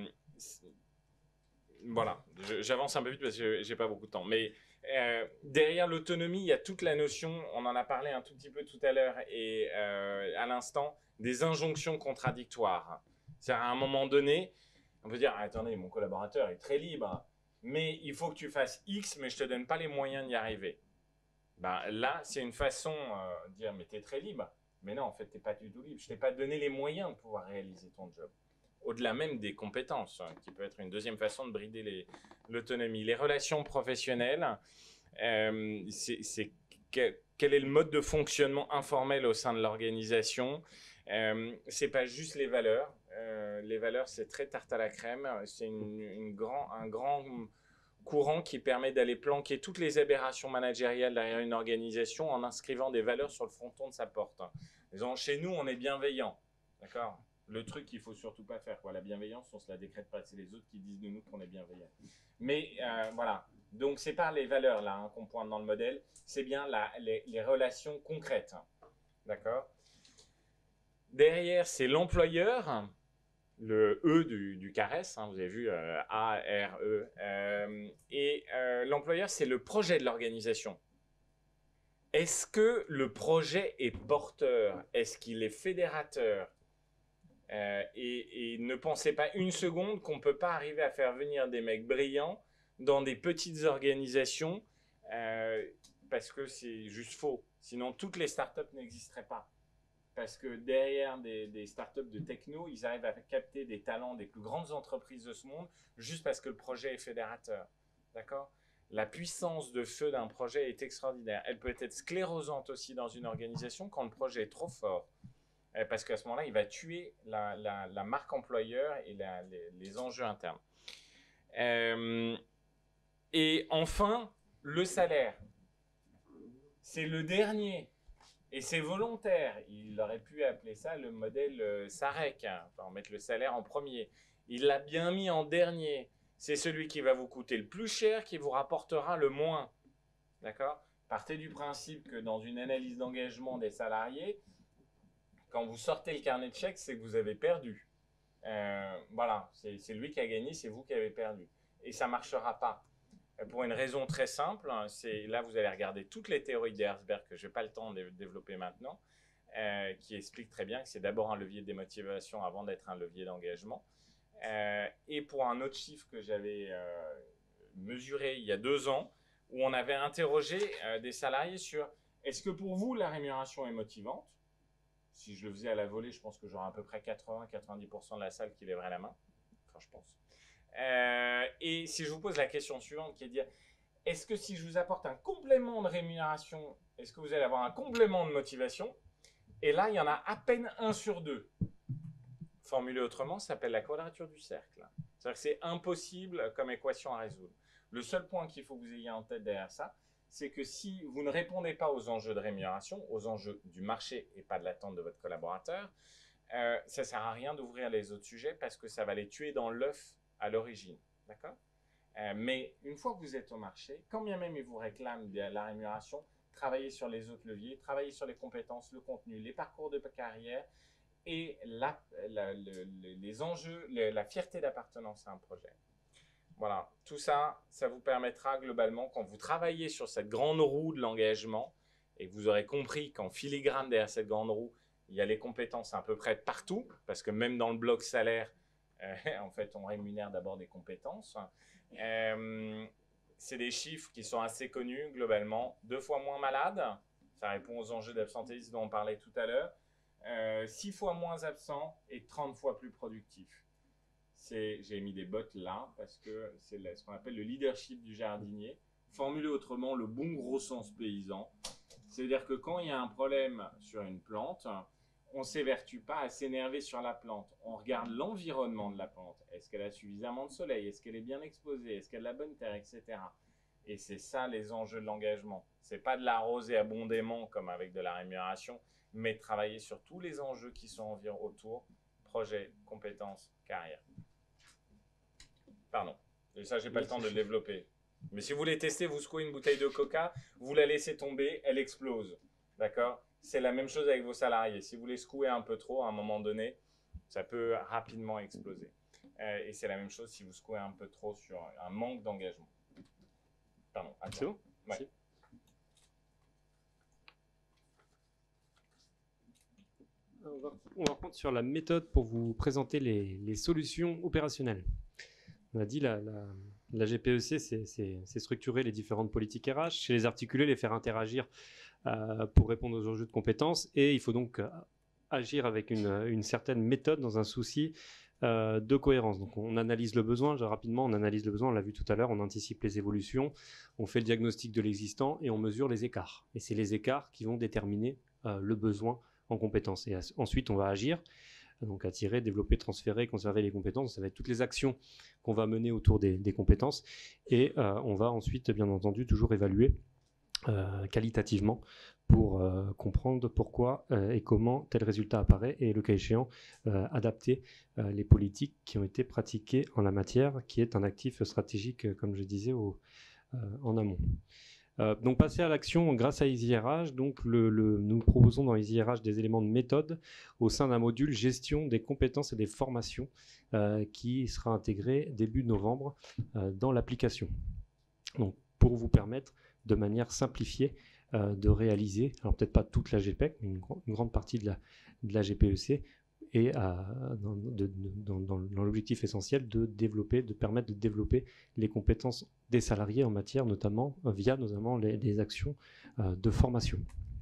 voilà, j'avance un peu vite parce que j'ai pas beaucoup de temps, mais euh, derrière l'autonomie, il y a toute la notion, on en a parlé un tout petit peu tout à l'heure et euh, à l'instant, des injonctions contradictoires. C'est-à-dire à un moment donné, on peut dire ah, attendez, mon collaborateur est très libre, mais il faut que tu fasses X, mais je te donne pas les moyens d'y arriver. Ben, là, c'est une façon euh, de dire mais tu es très libre. Mais non, en fait, tu n'es pas du tout libre. Je t'ai pas donné les moyens de pouvoir réaliser ton job. Au-delà même des compétences, hein, qui peut être une deuxième façon de brider l'autonomie. Les, les relations professionnelles, euh, c'est que, quel est le mode de fonctionnement informel au sein de l'organisation. Euh, c'est pas juste les valeurs. Euh, les valeurs, c'est très tarte à la crème. C'est une, une grand, un grand courant qui permet d'aller planquer toutes les aberrations managériales derrière une organisation en inscrivant des valeurs sur le fronton de sa porte. Disons, chez nous, on est bienveillant. D'accord ? Le truc qu'il ne faut surtout pas faire, quoi. La bienveillance, on ne se la décrète pas. C'est les autres qui disent de nous qu'on est bienveillant. Mais euh, voilà. Donc, ce n'est pas les valeurs là hein, qu'on pointe dans le modèle. C'est bien la, les, les relations concrètes. D'accord ? Derrière, c'est l'employeur, le E du, du CARES. Hein, vous avez vu euh, A, R, E. Euh, et euh, l'employeur, c'est le projet de l'organisation. Est-ce que le projet est porteur? Est-ce qu'il est fédérateur? Euh, et, et ne pensez pas une seconde qu'on ne peut pas arriver à faire venir des mecs brillants dans des petites organisations euh, parce que c'est juste faux. Sinon, toutes les startups n'existeraient pas. Parce que derrière des, des startups de techno, ils arrivent à capter des talents des plus grandes entreprises de ce monde juste parce que le projet est fédérateur. D'accord ? La puissance de feu d'un projet est extraordinaire. Elle peut être sclérosante aussi dans une organisation quand le projet est trop fort. Parce qu'à ce moment-là, il va tuer la, la, la marque employeur et la, les, les enjeux internes. Euh, et enfin, le salaire. C'est le dernier. Et c'est volontaire. Il aurait pu appeler ça le modèle euh, Sarek. Hein. Enfin, mettre le salaire en premier. Il l'a bien mis en dernier. C'est celui qui va vous coûter le plus cher, qui vous rapportera le moins. D'accord ? Partez du principe que dans une analyse d'engagement des salariés, quand vous sortez le carnet de chèques, c'est que vous avez perdu. Euh, voilà, c'est lui qui a gagné, c'est vous qui avez perdu. Et ça ne marchera pas. Pour une raison très simple, c'est là vous allez regarder toutes les théories d'Herzberg, que je n'ai pas le temps de développer maintenant, euh, qui expliquent très bien que c'est d'abord un levier de démotivation avant d'être un levier d'engagement. Euh, et pour un autre chiffre que j'avais euh, mesuré il y a deux ans, où on avait interrogé euh, des salariés sur est-ce que pour vous la rémunération est motivante? Si je le faisais à la volée, je pense que j'aurais à peu près quatre-vingts à quatre-vingt-dix pour cent de la salle qui lèverait la main. Enfin, je pense. Euh, et si je vous pose la question suivante, qui est de dire, est-ce que si je vous apporte un complément de rémunération, est-ce que vous allez avoir un complément de motivation? Et là, il y en a à peine un sur deux. Formulé autrement, ça s'appelle la quadrature du cercle. C'est-à-dire que c'est impossible comme équation à résoudre. Le seul point qu'il faut que vous ayez en tête derrière ça, c'est que si vous ne répondez pas aux enjeux de rémunération, aux enjeux du marché et pas de l'attente de votre collaborateur, euh, ça ne sert à rien d'ouvrir les autres sujets parce que ça va les tuer dans l'œuf à l'origine. D'accord ? euh, Mais une fois que vous êtes au marché, quand bien même ils vous réclament de la rémunération, travaillez sur les autres leviers, travaillez sur les compétences, le contenu, les parcours de carrière et la, la, le, les enjeux, le, la fierté d'appartenance à un projet. Voilà, tout ça, ça vous permettra globalement, quand vous travaillez sur cette grande roue de l'engagement, et vous aurez compris qu'en filigrane derrière cette grande roue, il y a les compétences à peu près partout, parce que même dans le bloc salaire, euh, en fait, on rémunère d'abord des compétences. Euh, c'est des chiffres qui sont assez connus globalement. Deux fois moins malades, ça répond aux enjeux d'absentéisme dont on parlait tout à l'heure. Euh, six fois moins absents et trente fois plus productifs. J'ai mis des bottes là parce que c'est ce qu'on appelle le leadership du jardinier. Formulé autrement, le bon gros sens paysan. C'est-à-dire que quand il y a un problème sur une plante, on ne s'évertue pas à s'énerver sur la plante. On regarde l'environnement de la plante. Est-ce qu'elle a suffisamment de soleil? Est-ce qu'elle est bien exposée? Est-ce qu'elle a la bonne terre, et cetera. Et c'est ça les enjeux de l'engagement. Ce n'est pas de l'arroser abondamment comme avec de la rémunération, mais de travailler sur tous les enjeux qui sont environ autour, projet, compétences, carrière. Pardon, et ça, j'ai pas le temps de le développer. Mais si vous voulez tester, vous secouez une bouteille de coca, vous la laissez tomber, elle explose. D'accord? C'est la même chose avec vos salariés. Si vous les secouez un peu trop, à un moment donné, ça peut rapidement exploser. Euh, et c'est la même chose si vous secouez un peu trop sur un manque d'engagement. Pardon. C'est bon? Ouais. On va, on va reprendre sur la méthode pour vous présenter les, les solutions opérationnelles. On a dit la, la, la G P E C, c'est structurer les différentes politiques R H, c'est les articuler, les faire interagir euh, pour répondre aux enjeux de compétences. Et il faut donc euh, agir avec une, une certaine méthode dans un souci euh, de cohérence. Donc on analyse le besoin, rapidement on analyse le besoin, on l'a vu tout à l'heure, on anticipe les évolutions, on fait le diagnostic de l'existant et on mesure les écarts. Et c'est les écarts qui vont déterminer euh, le besoin en compétences. Et ensuite on va agir. Donc attirer, développer, transférer, conserver les compétences, ça va être toutes les actions qu'on va mener autour des, des compétences et euh, on va ensuite bien entendu toujours évaluer euh, qualitativement pour euh, comprendre pourquoi euh, et comment tel résultat apparaît et le cas échéant euh, adapter euh, les politiques qui ont été pratiquées en la matière qui est un actif stratégique comme je disais au, euh, en amont. Euh, donc passer à l'action grâce à EasyRH, donc le, le, nous proposons dans EasyRH des éléments de méthode au sein d'un module gestion des compétences et des formations euh, qui sera intégré début novembre euh, dans l'application. Donc pour vous permettre de manière simplifiée euh, de réaliser, alors peut-être pas toute la G P E C, mais une, une grande partie de la, de la G P E C, et à, dans, de, dans, dans, dans l'objectif essentiel de développer, de permettre de développer les compétences des salariés en matière notamment, euh, via notamment les, les actions euh, de formation.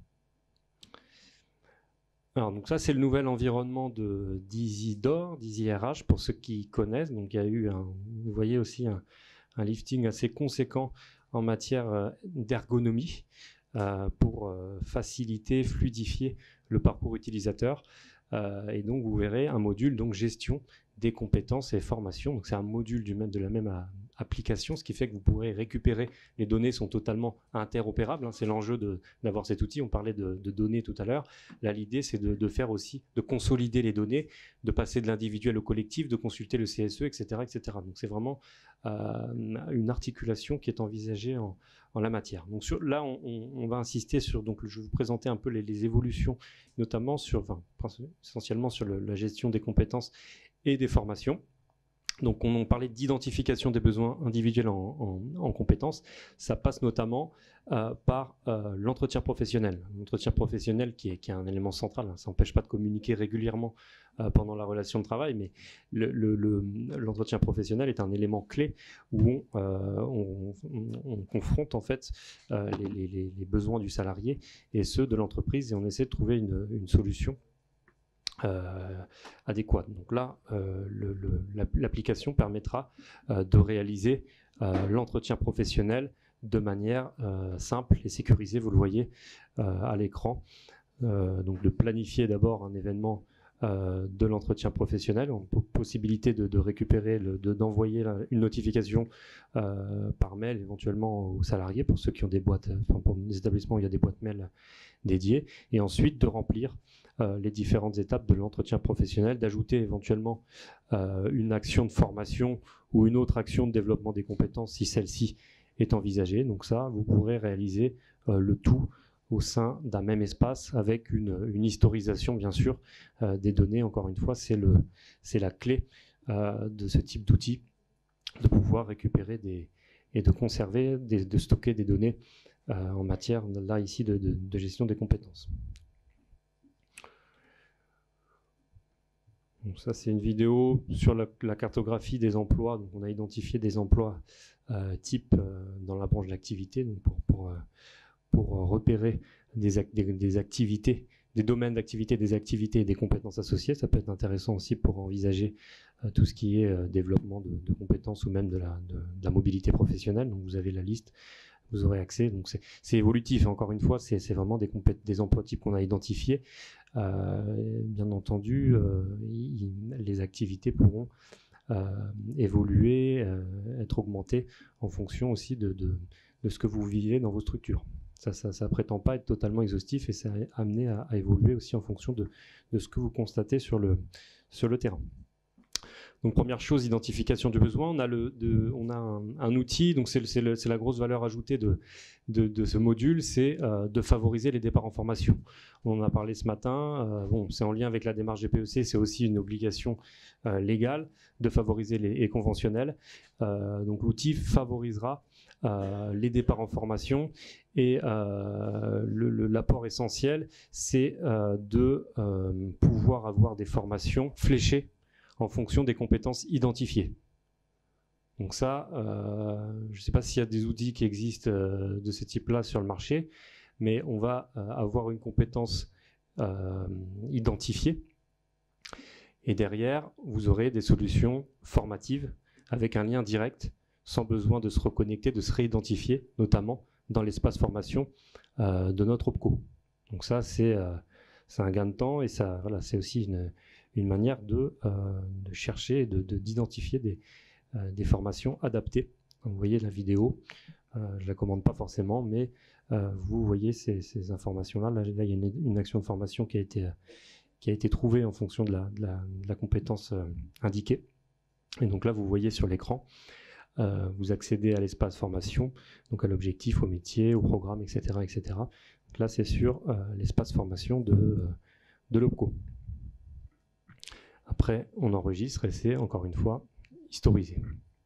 Alors donc ça c'est le nouvel environnement de d'EasyDor, d'EasyRH pour ceux qui connaissent. Donc il y a eu, un, vous voyez aussi un, un lifting assez conséquent en matière euh, d'ergonomie euh, pour euh, faciliter, fluidifier le parcours utilisateur. Euh, et donc vous verrez un module donc gestion des compétences et formations. Donc c'est un module du même, de la même à, application, ce qui fait que vous pourrez récupérer, les données sont totalement interopérables, hein, c'est l'enjeu d'avoir cet outil, on parlait de, de données tout à l'heure. Là l'idée c'est de, de faire aussi, de consolider les données, de passer de l'individuel au collectif, de consulter le C S E, et cetera et cetera. Donc c'est vraiment euh, une articulation qui est envisagée en, en la matière. Donc sur, là on, on, on va insister sur, donc je vais vous présenter un peu les, les évolutions, notamment sur, enfin essentiellement sur le, la gestion des compétences et des formations. Donc on parlait d'identification des besoins individuels en, en, en compétences. Ça passe notamment euh, par euh, l'entretien professionnel. L'entretien professionnel qui est, qui est un élément central. Hein. Ça n'empêche pas de communiquer régulièrement euh, pendant la relation de travail, mais l'entretien le, le, professionnel est un élément clé où on, euh, on, on, on confronte en fait euh, les, les, les besoins du salarié et ceux de l'entreprise et on essaie de trouver une, une solution euh, adéquate. Donc là, euh, le, le, l'application permettra euh, de réaliser euh, l'entretien professionnel de manière euh, simple et sécurisée, vous le voyez euh, à l'écran. Euh, donc de planifier d'abord un événement euh, de l'entretien professionnel, on a possibilité de, de récupérer, le, de, d'envoyer la, une notification euh, par mail éventuellement aux salariés, pour ceux qui ont des boîtes, enfin pour les établissements où il y a des boîtes mail dédiées, et ensuite de remplir euh, les différentes étapes de l'entretien professionnel, d'ajouter éventuellement euh, une action de formation ou une autre action de développement des compétences si celle-ci est envisagée. Donc ça, vous pourrez réaliser euh, le tout au sein d'un même espace avec une, une historisation, bien sûr, euh, des données. Encore une fois, c'est le, c'est la clé euh, de ce type d'outil, de pouvoir récupérer des, et de conserver, des, de stocker des données euh, en matière, là, ici, de, de, de gestion des compétences. Donc ça, c'est une vidéo sur la, la cartographie des emplois. Donc on a identifié des emplois euh, type euh, dans la branche d'activité, donc pour, pour, euh, pour repérer des, ac des, des activités, des domaines d'activité, des activités et des compétences associées. Ça peut être intéressant aussi pour envisager euh, tout ce qui est euh, développement de, de compétences ou même de la, de, de la mobilité professionnelle. Donc vous avez la liste, vous aurez accès. Donc c'est évolutif, encore une fois, c'est vraiment des, des emplois types qu'on a identifiés. Euh, bien entendu, euh, il, les activités pourront euh, évoluer, euh, être augmentées en fonction aussi de, de, de ce que vous vivez dans vos structures. Ça ne prétend pas être totalement exhaustif et c'est amené à, à évoluer aussi en fonction de, de ce que vous constatez sur le, sur le terrain. Donc première chose, identification du besoin. On a, le, de, on a un, un outil, donc c'est la grosse valeur ajoutée de, de, de ce module, c'est euh, de favoriser les départs en formation. On en a parlé ce matin, euh, bon, c'est en lien avec la démarche G P E C, c'est aussi une obligation euh, légale de favoriser les et conventionnels. Euh, donc l'outil favorisera euh, les départs en formation et euh, l'apport essentiel, c'est euh, de euh, pouvoir avoir des formations fléchées en fonction des compétences identifiées. Donc ça, euh, je ne sais pas s'il y a des outils qui existent euh, de ce type-là sur le marché, mais on va euh, avoir une compétence euh, identifiée. Et derrière, vous aurez des solutions formatives avec un lien direct, sans besoin de se reconnecter, de se réidentifier, notamment dans l'espace formation euh, de notre OPCO. Donc ça, c'est euh, un gain de temps et ça, voilà, c'est aussi une... une manière de, euh, de chercher et d'identifier de, de, des, euh, des formations adaptées. Vous voyez la vidéo, euh, je ne la commande pas forcément, mais euh, vous voyez ces, ces informations-là. Là, là, il y a une, une action de formation qui a été, qui a été trouvée en fonction de la, de la, de la compétence euh, indiquée. Et donc là, vous voyez sur l'écran, euh, vous accédez à l'espace formation, donc à l'objectif, au métier, au programme, et cetera et cetera. Donc là, c'est sur euh, l'espace formation de, de l'OPCO. Après, on enregistre et c'est, encore une fois, historisé.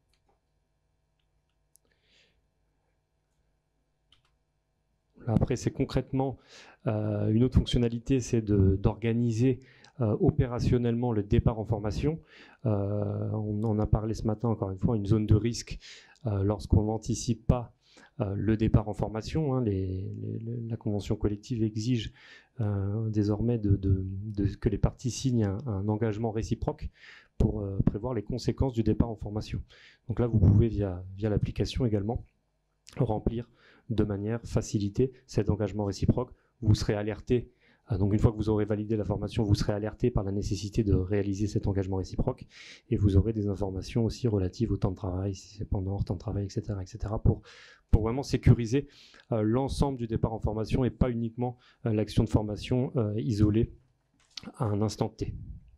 Là, après, c'est concrètement euh, une autre fonctionnalité, c'est d'organiser euh, opérationnellement le départ en formation. Euh, on en a parlé ce matin, encore une fois, une zone de risque euh, lorsqu'on n'anticipe pas euh, le départ en formation. Hein, les, les, la convention collective exige Euh, désormais de, de, de, que les parties signent un, un engagement réciproque pour euh, prévoir les conséquences du départ en formation. Donc là, vous pouvez, via, via l'application également, remplir de manière facilitée cet engagement réciproque. Vous serez alerté, euh, donc une fois que vous aurez validé la formation, vous serez alerté par la nécessité de réaliser cet engagement réciproque et vous aurez des informations aussi relatives au temps de travail, si c'est pendant, hors temps de travail, et cetera, et cetera, pour pour vraiment sécuriser euh, l'ensemble du départ en formation et pas uniquement euh, l'action de formation euh, isolée à un instant T.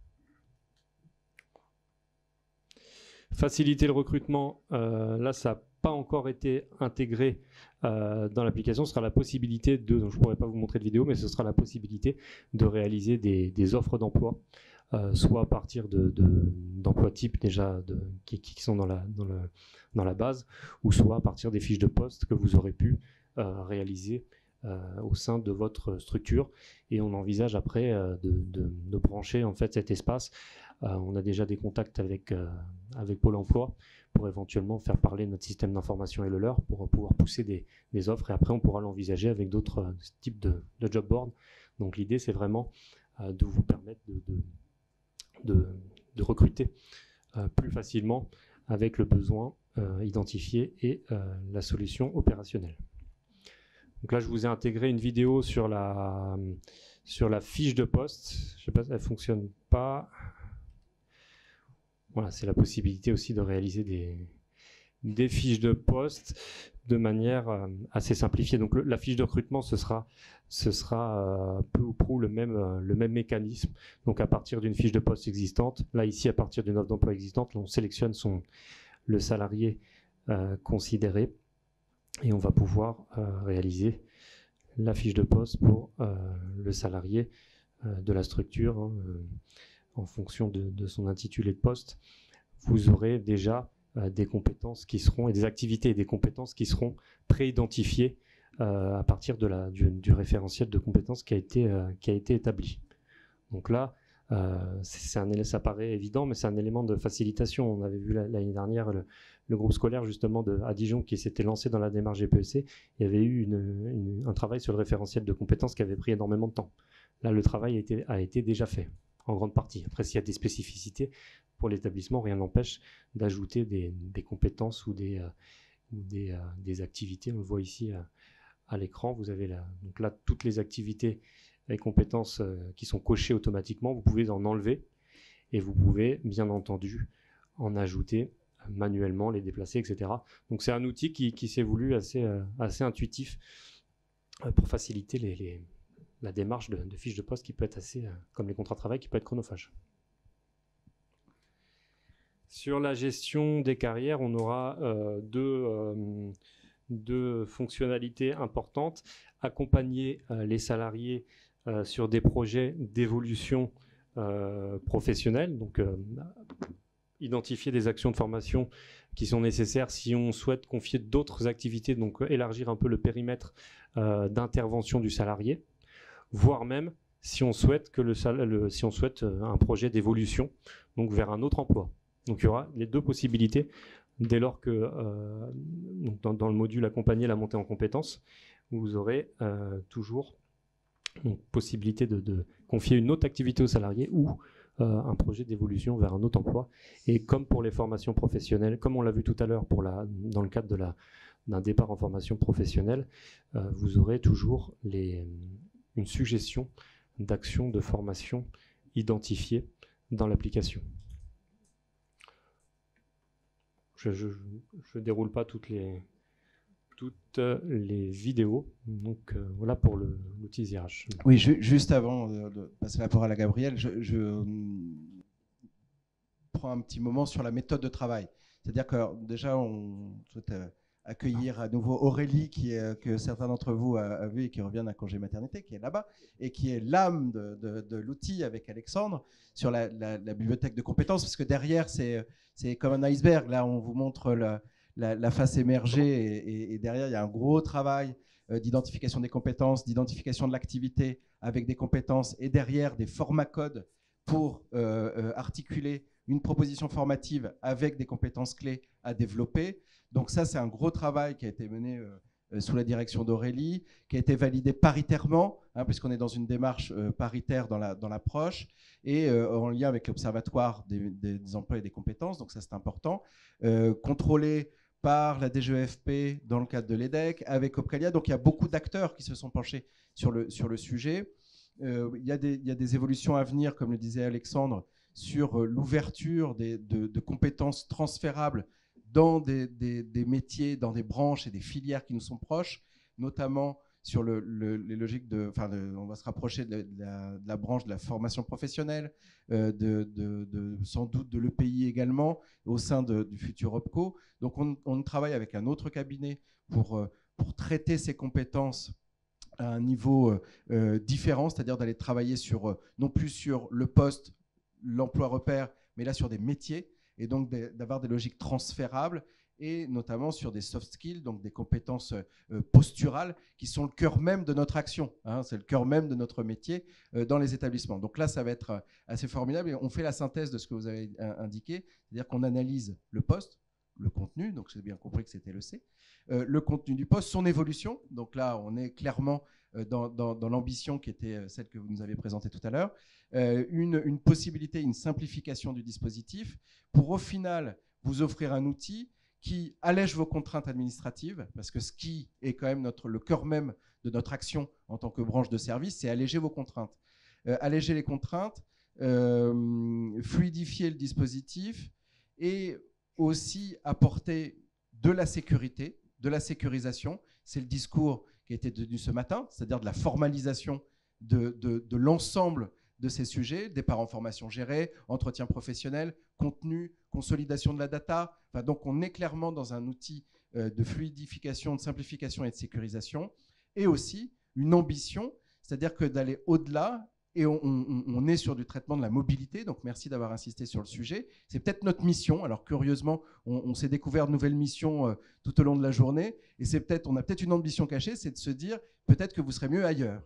Faciliter le recrutement, euh, là ça n'a pas encore été intégré euh, dans l'application, ce sera la possibilité de, donc je ne pourrais pas vous montrer de vidéo, mais ce sera la possibilité de réaliser des, des offres d'emploi, euh, soit à partir d'emplois de, de, types déjà de, qui, qui sont dans la, dans, le, dans la base, ou soit à partir des fiches de poste que vous aurez pu euh, réaliser euh, au sein de votre structure. Et on envisage après euh, de, de, de brancher en fait cet espace. Euh, on a déjà des contacts avec, euh, avec Pôle emploi pour éventuellement faire parler notre système d'information et le leur pour pouvoir pousser des, des offres. Et après, on pourra l'envisager avec d'autres euh, types de, de job boards. Donc l'idée, c'est vraiment euh, de vous permettre de, de, de, de recruter euh, plus facilement avec le besoin euh, identifié et euh, la solution opérationnelle. Donc là, je vous ai intégré une vidéo sur la, sur la fiche de poste. Je ne sais pas si elle ne fonctionne pas. Voilà, c'est la possibilité aussi de réaliser des, des fiches de poste de manière euh, assez simplifiée. Donc le, la fiche de recrutement, ce sera, ce sera euh, peu ou prou le même, euh, le même mécanisme. Donc à partir d'une fiche de poste existante, là ici à partir d'une offre d'emploi existante, on sélectionne son, le salarié euh, considéré et on va pouvoir euh, réaliser la fiche de poste pour euh, le salarié euh, de la structure, hein, euh, en fonction de, de son intitulé de poste. Vous aurez déjà euh, des compétences qui seront, et des activités et des compétences qui seront pré-identifiées euh, à partir de la, du, du référentiel de compétences qui a été, euh, qui a été établi. Donc là, euh, c'est un, ça paraît évident, mais c'est un élément de facilitation. On avait vu l'année dernière le, le groupe scolaire justement de, à Dijon qui s'était lancé dans la démarche G P E C. Il y avait eu une, une, un travail sur le référentiel de compétences qui avait pris énormément de temps. Là, le travail a été, a été déjà fait, en grande partie. Après, s'il y a des spécificités pour l'établissement, rien n'empêche d'ajouter des, des compétences ou des, euh, ou des, euh, des activités. On le voit ici euh, à l'écran. Vous avez là, donc là toutes les activités et compétences euh, qui sont cochées automatiquement. Vous pouvez en enlever et vous pouvez, bien entendu, en ajouter euh, manuellement, les déplacer, et cetera. Donc, c'est un outil qui, qui s'est voulu assez, euh, assez intuitif euh, pour faciliter les, les, la démarche de, de fiche de poste qui peut être assez, euh, comme les contrats de travail, qui peut être chronophage. Sur la gestion des carrières, on aura euh, deux, euh, deux fonctionnalités importantes. Accompagner euh, les salariés euh, sur des projets d'évolution euh, professionnelle, donc euh, identifier des actions de formation qui sont nécessaires si on souhaite confier d'autres activités, donc élargir un peu le périmètre euh, d'intervention du salarié, voire même si on souhaite, que le, le, si on souhaite un projet d'évolution, donc vers un autre emploi. Donc il y aura les deux possibilités dès lors que euh, donc dans, dans le module accompagner la montée en compétences, vous aurez euh, toujours donc, possibilité de, de confier une autre activité au salarié ou euh, un projet d'évolution vers un autre emploi. Et comme pour les formations professionnelles, comme on l'a vu tout à l'heure pour la, dans le cadre de la, d'un départ en formation professionnelle, euh, vous aurez toujours les, une suggestion d'action de formation identifiée dans l'application. Je ne déroule pas toutes les, toutes les vidéos. Donc euh, voilà pour l'outil Z I R H. Oui, ju juste avant de, de passer la parole à Gabriel, je, je euh, prends un petit moment sur la méthode de travail. C'est-à-dire que alors, déjà, on souhaite euh, accueillir à nouveau Aurélie, qui est, que certains d'entre vous ont vu et qui revient d'un congé maternité, qui est là-bas, et qui est l'âme de, de, de l'outil avec Alexandre sur la, la, la bibliothèque de compétences, parce que derrière, c'est comme un iceberg. Là, on vous montre la, la, la face émergée, et, et, et derrière, il y a un gros travail euh, d'identification des compétences, d'identification de l'activité avec des compétences, et derrière, des formats codes pour euh, euh, articuler une proposition formative avec des compétences clés à développer. Donc ça, c'est un gros travail qui a été mené euh, sous la direction d'Aurélie, qui a été validé paritairement, hein, puisqu'on est dans une démarche euh, paritaire dans l'approche, la, et euh, en lien avec l'Observatoire des, des, des emplois et des compétences, donc ça c'est important, euh, contrôlé par la D G E F P dans le cadre de l'E D E C, avec Opcalia. Donc il y a beaucoup d'acteurs qui se sont penchés sur le, sur le sujet. Euh, il y a des, il y a des évolutions à venir, comme le disait Alexandre, sur l'ouverture de, de compétences transférables dans des, des, des métiers, dans des branches et des filières qui nous sont proches, notamment sur le, le, les logiques de, enfin, de, on va se rapprocher de la, de la branche de la formation professionnelle, euh, de, de, de, sans doute de l'E P I également, au sein de, du futur OPCO. Donc on, on travaille avec un autre cabinet pour, pour traiter ces compétences à un niveau euh, différent, c'est-à-dire d'aller travailler sur, non plus sur le poste, l'emploi repère, mais là sur des métiers, et donc d'avoir des logiques transférables, et notamment sur des soft skills, donc des compétences euh, posturales, qui sont le cœur même de notre action, hein, c'est le cœur même de notre métier euh, dans les établissements. Donc là, ça va être assez formidable, et on fait la synthèse de ce que vous avez indiqué, c'est-à-dire qu'on analyse le poste, le contenu, donc j'ai bien compris que c'était le C, euh, le contenu du poste, son évolution, donc là on est clairement euh, dans, dans, dans l'ambition qui était celle que vous nous avez présentée tout à l'heure, euh, une, une possibilité, une simplification du dispositif pour au final vous offrir un outil qui allège vos contraintes administratives, parce que ce qui est quand même notre, le cœur même de notre action en tant que branche de service, c'est alléger vos contraintes. Euh, alléger les contraintes, euh, fluidifier le dispositif et aussi apporter de la sécurité, de la sécurisation. C'est le discours qui a été tenu ce matin, c'est-à-dire de la formalisation de, de, de l'ensemble de ces sujets, départ en formation gérée, entretien professionnel, contenu, consolidation de la data. Enfin, donc on est clairement dans un outil euh, de fluidification, de simplification et de sécurisation, et aussi une ambition, c'est-à-dire que d'aller au-delà, et on, on, on est sur du traitement de la mobilité, donc merci d'avoir insisté sur le sujet. C'est peut-être notre mission. Alors curieusement, on, on s'est découvert de nouvelles missions euh, tout au long de la journée, et c'est peut-être, on a peut-être une ambition cachée, c'est de se dire peut-être que vous serez mieux ailleurs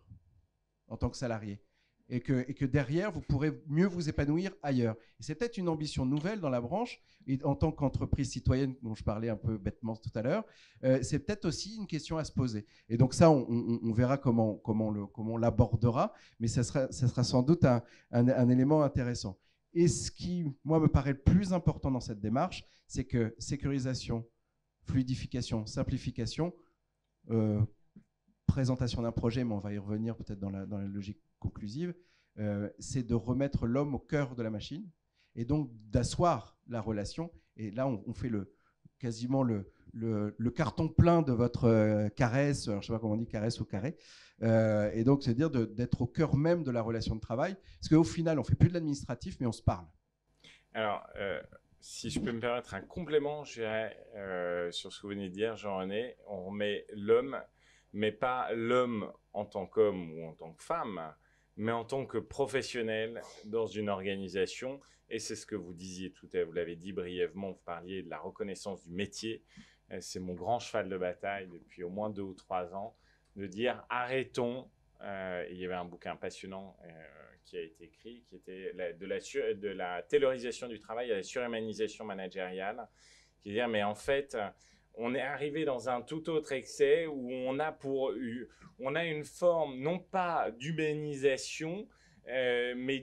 en tant que salarié. Et que, et que derrière, vous pourrez mieux vous épanouir ailleurs. Et c'est peut-être une ambition nouvelle dans la branche, et en tant qu'entreprise citoyenne, dont je parlais un peu bêtement tout à l'heure, euh, c'est peut-être aussi une question à se poser. Et donc ça, on, on, on verra comment, comment, le, comment on l'abordera, mais ça sera, ça sera sans doute un, un, un élément intéressant. Et ce qui, moi, me paraît le plus important dans cette démarche, c'est que sécurisation, fluidification, simplification, euh, présentation d'un projet, mais on va y revenir peut-être dans la, dans la logique conclusive, euh, c'est de remettre l'homme au cœur de la machine et donc d'asseoir la relation. Et là, on, on fait le, quasiment le, le, le carton plein de votre euh, caresse, alors, je ne sais pas comment on dit, caresse au carré. Euh, et donc, c'est-à-dire d'être au cœur même de la relation de travail. Parce qu'au final, on ne fait plus de l'administratif, mais on se parle. Alors, euh, si je peux me permettre un complément, je dirais, euh, sur ce que vous venez de dire, Jean-René, on remet l'homme, mais pas l'homme en tant qu'homme ou en tant que femme, mais en tant que professionnel dans une organisation. Et c'est ce que vous disiez tout à l'heure, vous l'avez dit brièvement, vous parliez de la reconnaissance du métier. C'est mon grand cheval de bataille depuis au moins deux ou trois ans, de dire arrêtons. Euh, il y avait un bouquin passionnant euh, qui a été écrit, qui était la, de, la sur, de la taylorisation du travail à la surhumanisation managériale, qui veut dire, mais en fait, on est arrivé dans un tout autre excès où on a, pour, on a une forme, non pas d'humanisation, euh, mais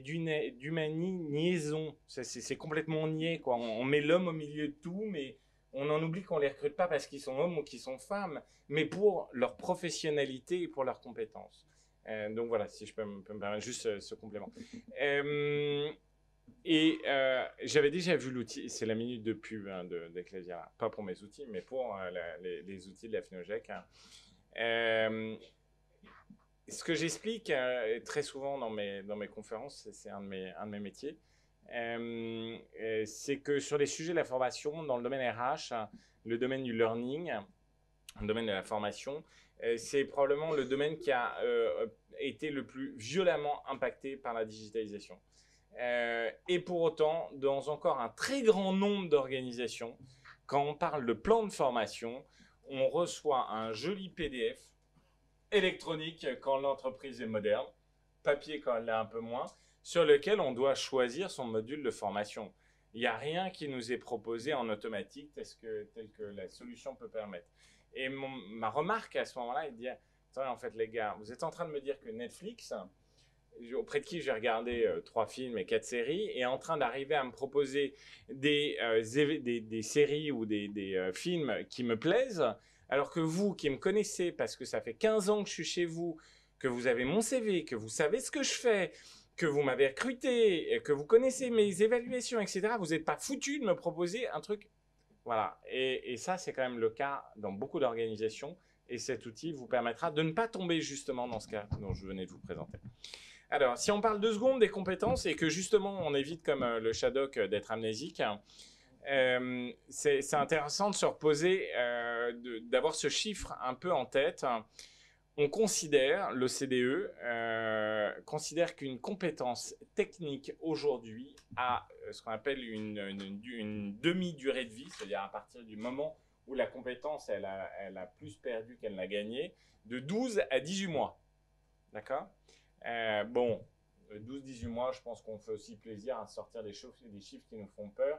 d'humanisation. C'est complètement niais, quoi. On, on met l'homme au milieu de tout, mais on en oublie qu'on ne les recrute pas parce qu'ils sont hommes ou qu'ils sont femmes, mais pour leur professionnalité et pour leurs compétences. Euh, donc voilà, si je peux me, peux me permettre juste ce, ce complément. Euh, Et euh, j'avais déjà vu l'outil, c'est la minute de pub hein, de, de Clavia, pas pour mes outils, mais pour euh, la, les, les outils de la FNOGEC. Hein. Euh, ce que j'explique euh, très souvent dans mes, dans mes conférences, c'est un, un de mes métiers, euh, c'est que sur les sujets de la formation, dans le domaine R H, le domaine du learning, le domaine de la formation, euh, c'est probablement le domaine qui a euh, été le plus violemment impacté par la digitalisation. Euh, et pour autant, dans encore un très grand nombre d'organisations, quand on parle de plan de formation, on reçoit un joli P D F électronique quand l'entreprise est moderne, papier quand elle l'est un peu moins, sur lequel on doit choisir son module de formation. Il n'y a rien qui nous est proposé en automatique tel que, tel que la solution peut permettre. Et mon, ma remarque à ce moment-là est de dire, attendez, en fait les gars, vous êtes en train de me dire que Netflix, auprès de qui j'ai regardé euh, trois films et quatre séries, est en train d'arriver à me proposer des, euh, des, des séries ou des, des euh, films qui me plaisent, alors que vous, qui me connaissez, parce que ça fait quinze ans que je suis chez vous, que vous avez mon C V, que vous savez ce que je fais, que vous m'avez recruté, que vous connaissez mes évaluations, et cetera, vous n'êtes pas foutu de me proposer un truc. Voilà. Et, et ça, c'est quand même le cas dans beaucoup d'organisations, et cet outil vous permettra de ne pas tomber justement dans ce cas dont je venais de vous présenter. Alors, si on parle deux secondes des compétences et que justement on évite comme euh, le Shadok euh, d'être amnésique, euh, c'est intéressant de se reposer, euh, d'avoir ce chiffre un peu en tête. On considère, l'O C D E euh, considère qu'une compétence technique aujourd'hui a ce qu'on appelle une, une, une demi-durée de vie, c'est-à-dire à partir du moment où la compétence elle a, elle a plus perdu qu'elle n'a gagné, de douze à dix-huit mois. D'accord ? Euh, bon, douze à dix-huit mois, je pense qu'on fait aussi plaisir à sortir des chiffres, des chiffres qui nous font peur.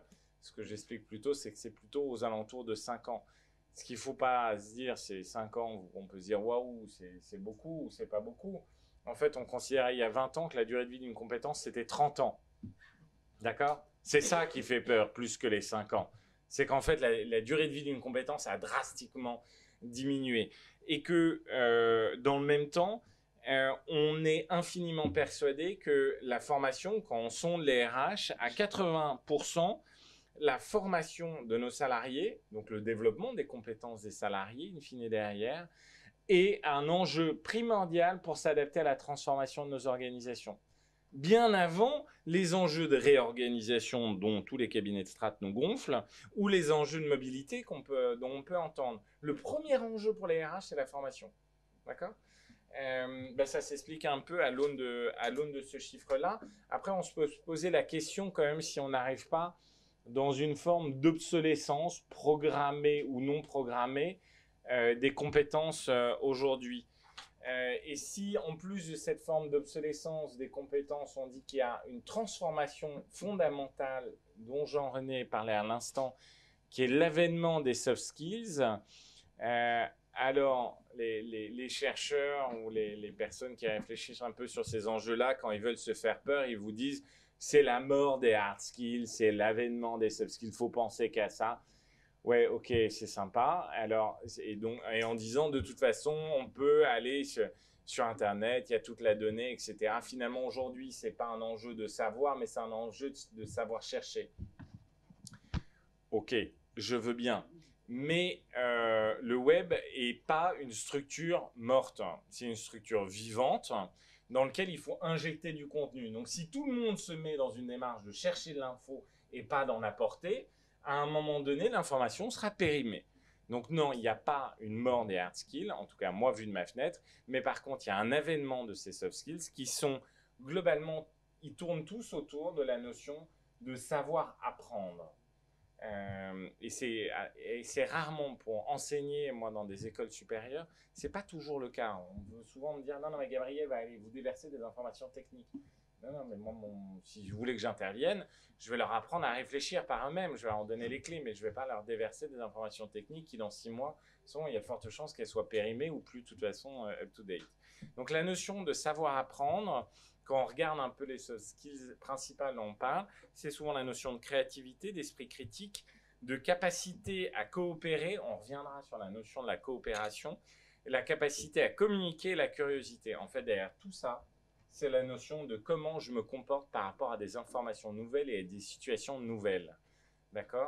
Ce que j'explique plutôt, c'est que c'est plutôt aux alentours de cinq ans. Ce qu'il ne faut pas se dire, c'est cinq ans, on peut se dire waouh, c'est beaucoup ou c'est pas beaucoup. En fait, on considérait il y a vingt ans que la durée de vie d'une compétence, c'était trente ans. D'accord? C'est ça qui fait peur, plus que les cinq ans. C'est qu'en fait, la, la durée de vie d'une compétence a drastiquement diminué. Et que, euh, dans le même temps, euh, on est infiniment persuadé que la formation, quand on sonde les R H, à quatre-vingts pour cent, la formation de nos salariés, donc le développement des compétences des salariés, in fine derrière, est un enjeu primordial pour s'adapter à la transformation de nos organisations. Bien avant les enjeux de réorganisation dont tous les cabinets de strat nous gonflent, ou les enjeux de mobilité qu'on peut, dont on peut entendre. Le premier enjeu pour les R H, c'est la formation. D'accord ? euh, ben ça s'explique un peu à l'aune de, à l'aune de ce chiffre-là. Après, on se peut se poser la question quand même si on n'arrive pas dans une forme d'obsolescence programmée ou non programmée euh, des compétences euh, aujourd'hui. Euh, et si, en plus de cette forme d'obsolescence des compétences, on dit qu'il y a une transformation fondamentale dont Jean-René parlait à l'instant, qui est l'avènement des soft skills, euh, alors les, les, les chercheurs ou les, les personnes qui réfléchissent un peu sur ces enjeux-là, quand ils veulent se faire peur, ils vous disent c'est la mort des hard skills, c'est l'avènement des soft skills, il faut penser qu'à ça. Ouais, ok, c'est sympa. Alors, et, donc, et en disant, de toute façon, on peut aller sur, sur Internet, il y a toute la donnée, et cetera. Finalement, aujourd'hui, ce n'est pas un enjeu de savoir, mais c'est un enjeu de, de savoir chercher. Ok, je veux bien. Mais euh, le web n'est pas une structure morte. C'est une structure vivante dans laquelle il faut injecter du contenu. Donc, si tout le monde se met dans une démarche de chercher de l'info et pas d'en apporter, à un moment donné, l'information sera périmée. Donc non, il n'y a pas une mort des hard skills, en tout cas moi vu de ma fenêtre, mais par contre, il y a un avènement de ces soft skills qui sont globalement, ils tournent tous autour de la notion de savoir apprendre. Euh, et c'est rarement pour enseigner, moi, dans des écoles supérieures, c'est pas toujours le cas. On veut souvent me dire, non, non, mais Gabriel va aller vous déverser des informations techniques. Non, non, mais moi, mon, si je voulais que j'intervienne, je vais leur apprendre à réfléchir par eux-mêmes. Je vais leur donner les clés, mais je ne vais pas leur déverser des informations techniques qui, dans six mois, sont, il y a de fortes chances qu'elles soient périmées ou plus, de toute façon, uh, up-to-date. Donc, la notion de savoir apprendre, quand on regarde un peu les skills principales dont on parle, c'est souvent la notion de créativité, d'esprit critique, de capacité à coopérer. On reviendra sur la notion de la coopération, la capacité à communiquer, la curiosité. En fait, derrière tout ça, c'est la notion de comment je me comporte par rapport à des informations nouvelles et à des situations nouvelles. D'accord ?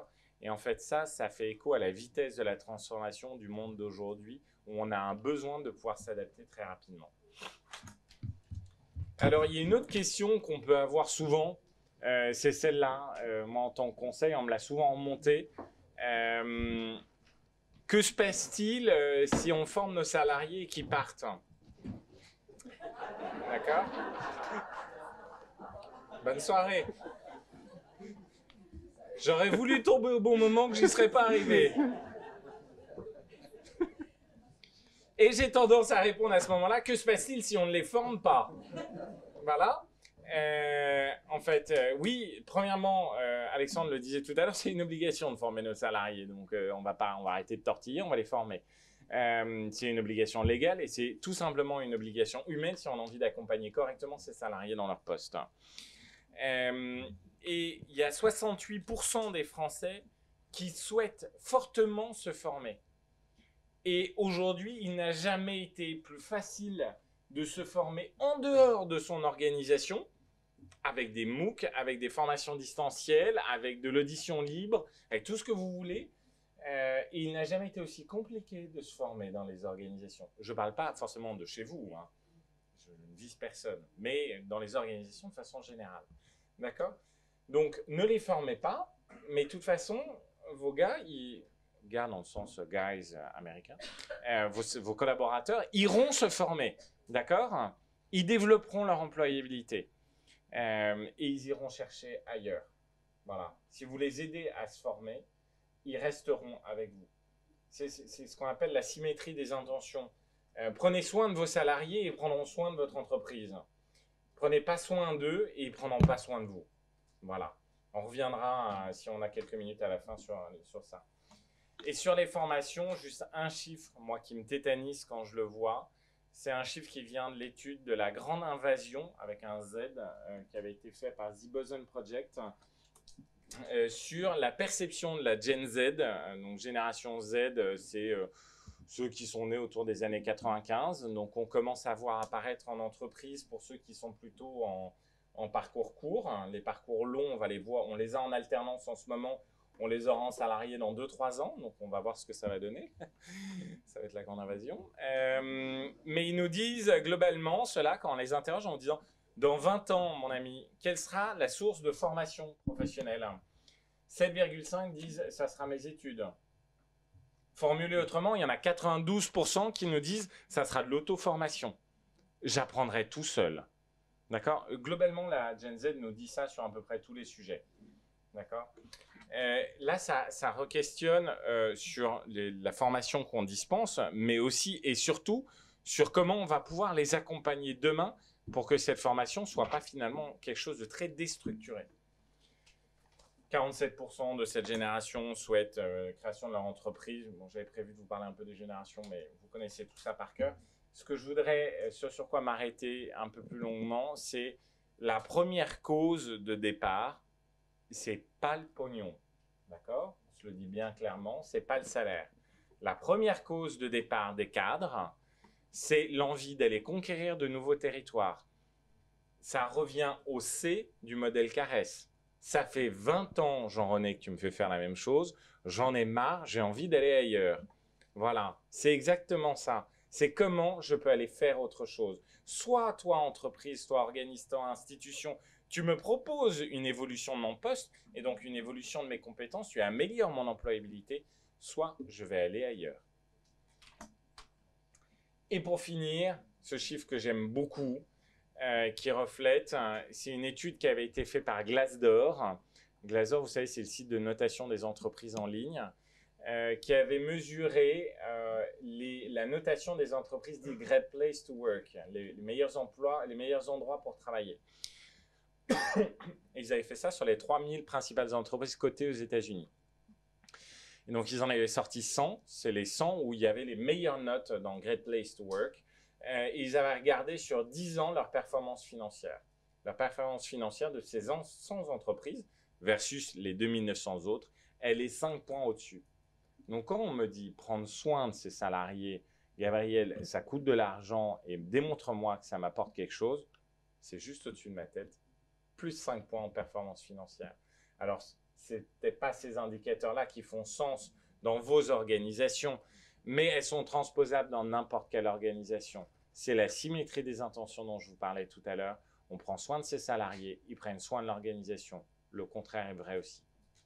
Et en fait, ça, ça fait écho à la vitesse de la transformation du monde d'aujourd'hui, où on a un besoin de pouvoir s'adapter très rapidement. Alors, il y a une autre question qu'on peut avoir souvent, euh, c'est celle-là. Euh, moi, en tant que conseil, on me l'a souvent remontée. Euh, que se passe-t-il euh, si on forme nos salariés qui partent ? D'accord ? Bonne soirée. J'aurais voulu tomber au bon moment que j'y serais pas arrivé. Et j'ai tendance à répondre à ce moment-là, que se passe-t-il si on ne les forme pas ? Voilà. Euh, en fait, euh, oui, premièrement, euh, Alexandre le disait tout à l'heure, c'est une obligation de former nos salariés. Donc, euh, on va pas, on va arrêter de tortiller, on va les former. Euh, c'est une obligation légale et c'est tout simplement une obligation humaine si on a envie d'accompagner correctement ses salariés dans leur poste. Euh, et il y a soixante-huit pour cent des Français qui souhaitent fortement se former. Et aujourd'hui, il n'a jamais été plus facile de se former en dehors de son organisation, avec des MOOC, avec des formations distancielles, avec de l'audition libre, avec tout ce que vous voulez. Euh, et il n'a jamais été aussi compliqué de se former dans les organisations. Je ne parle pas forcément de chez vous, hein. Je ne vise personne, mais dans les organisations de façon générale. D'accord ? Donc, ne les formez pas, mais de toute façon, vos gars, ils, gars dans le sens guys euh, américain, euh, vos, vos collaborateurs iront se former. D'accord ? Ils développeront leur employabilité euh, et ils iront chercher ailleurs. Voilà. Si vous les aidez à se former, ils resteront avec vous. C'est ce qu'on appelle la symétrie des intentions. Euh, prenez soin de vos salariés et ils prendront soin de votre entreprise. Prenez pas soin d'eux et ils prendront pas soin de vous. Voilà. On reviendra, euh, si on a quelques minutes à la fin, sur, sur ça. Et sur les formations, juste un chiffre, moi, qui me tétanise quand je le vois, c'est un chiffre qui vient de l'étude de la grande invasion, avec un Z, euh, qui avait été fait par The Boson Project, euh, sur la perception de la Gen Z. Euh, donc, génération Z, euh, c'est euh, ceux qui sont nés autour des années quatre-vingt-quinze. Donc, on commence à voir apparaître en entreprise pour ceux qui sont plutôt en, en parcours court. Les parcours longs, on va les voir, on les a en alternance en ce moment. On les aura en salariés dans deux trois ans, donc on va voir ce que ça va donner. Ça va être la grande invasion. Euh, mais ils nous disent globalement cela quand on les interroge en disant « Dans vingt ans, mon ami, quelle sera la source de formation professionnelle ?» sept virgule cinq disent « Ça sera mes études ». Formulé autrement, il y en a quatre-vingt-douze pour cent qui nous disent « Ça sera de l'auto-formation. J'apprendrai tout seul. » D'accord ? Globalement, la Gen Z nous dit ça sur à peu près tous les sujets. D'accord ? Euh, là, ça, ça re-questionne euh, sur les, la formation qu'on dispense, mais aussi et surtout sur comment on va pouvoir les accompagner demain pour que cette formation ne soit pas finalement quelque chose de très déstructuré. quarante-sept pour cent de cette génération souhaitent euh, création de leur entreprise. Bon, j'avais prévu de vous parler un peu des générations, mais vous connaissez tout ça par cœur. Ce que je voudrais, ce sur quoi m'arrêter un peu plus longuement, c'est la première cause de départ. C'est pas le pognon, d'accord? On se le dit bien clairement, c'est pas le salaire. La première cause de départ des cadres, c'est l'envie d'aller conquérir de nouveaux territoires. Ça revient au C du modèle Caresse. Ça fait vingt ans, Jean-René, que tu me fais faire la même chose. J'en ai marre, j'ai envie d'aller ailleurs. Voilà, c'est exactement ça. C'est comment je peux aller faire autre chose. Soit toi, entreprise, toi, organisme, toi, institution, tu me proposes une évolution de mon poste et donc une évolution de mes compétences, tu améliores mon employabilité, soit je vais aller ailleurs. Et pour finir, ce chiffre que j'aime beaucoup, euh, qui reflète, euh, c'est une étude qui avait été faite par Glassdoor. Glassdoor, vous savez, c'est le site de notation des entreprises en ligne, euh, qui avait mesuré euh, les, la notation des entreprises des Great Place to Work, les, les meilleurs emplois, les meilleurs endroits pour travailler. Et ils avaient fait ça sur les trois mille principales entreprises cotées aux États-Unis. Et donc, ils en avaient sorti cent. C'est les cent où il y avait les meilleures notes dans Great Place to Work. Euh, et ils avaient regardé sur dix ans leur performance financière. La performance financière de ces cent entreprises versus les deux mille neuf cents autres, elle est cinq points au-dessus. Donc, quand on me dit prendre soin de ses salariés, Gabriel, ça coûte de l'argent et démontre-moi que ça m'apporte quelque chose, c'est juste au-dessus de ma tête. Plus cinq points en performance financière. Alors, ce n'étaient pas ces indicateurs-là qui font sens dans vos organisations, mais elles sont transposables dans n'importe quelle organisation. C'est la symétrie des intentions dont je vous parlais tout à l'heure. On prend soin de ses salariés, ils prennent soin de l'organisation. Le contraire est vrai aussi.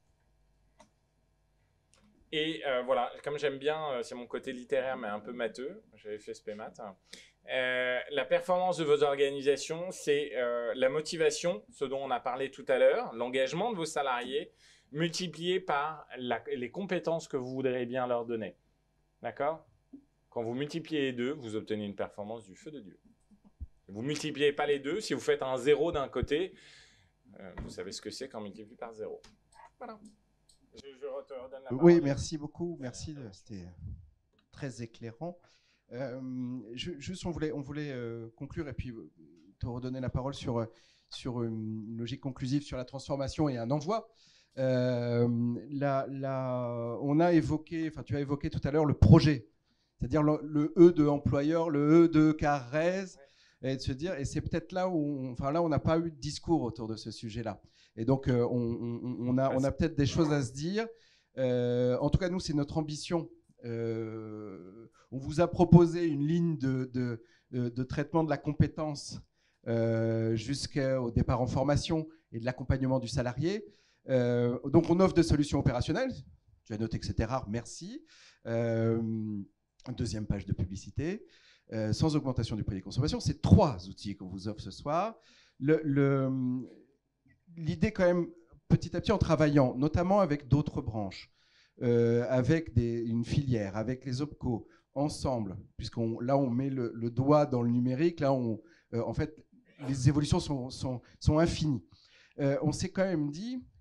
Et euh, voilà, comme j'aime bien, euh, c'est mon côté littéraire, mais un peu matheux. J'avais fait S P Maths. Euh, la performance de vos organisations, c'est euh, la motivation, ce dont on a parlé tout à l'heure, l'engagement de vos salariés, multiplié par la, les compétences que vous voudrez bien leur donner. D'accord? Quand vous multipliez les deux, vous obtenez une performance du feu de Dieu. Vous ne multipliez pas les deux. Si vous faites un zéro d'un côté, euh, vous savez ce que c'est quand on multiplie par zéro. Voilà. Je, je te redonne la parole. Oui, merci beaucoup. Merci, c'était très éclairant. Euh, je, juste, on voulait, on voulait euh, conclure et puis euh, te redonner la parole sur, sur une logique conclusive sur la transformation et un envoi. Euh, la, la, on a évoqué, enfin, tu as évoqué tout à l'heure le projet, c'est-à-dire le, le E de employeur, le E de Carrez, et de se dire, et c'est peut-être là où, on, enfin là, on n'a pas eu de discours autour de ce sujet-là. Et donc, euh, on, on, on a, on a peut-être des choses à se dire. Euh, en tout cas, nous, c'est notre ambition. Euh, on vous a proposé une ligne de, de, de, de traitement de la compétence euh, jusqu'au départ en formation et de l'accompagnement du salarié. Euh, donc, on offre des solutions opérationnelles. Tu as noté que c'était rare, merci. Euh, deuxième page de publicité. Euh, sans augmentation du prix des consommations. C'est trois outils qu'on vous offre ce soir. Le, le, l'idée, quand même, petit à petit, en travaillant, notamment avec d'autres branches, Euh, avec des, une filière, avec les OPCO, ensemble, puisqu'on là on met le, le doigt dans le numérique, là on, euh, en fait les évolutions sont, sont, sont infinies. Euh, on s'est quand même dit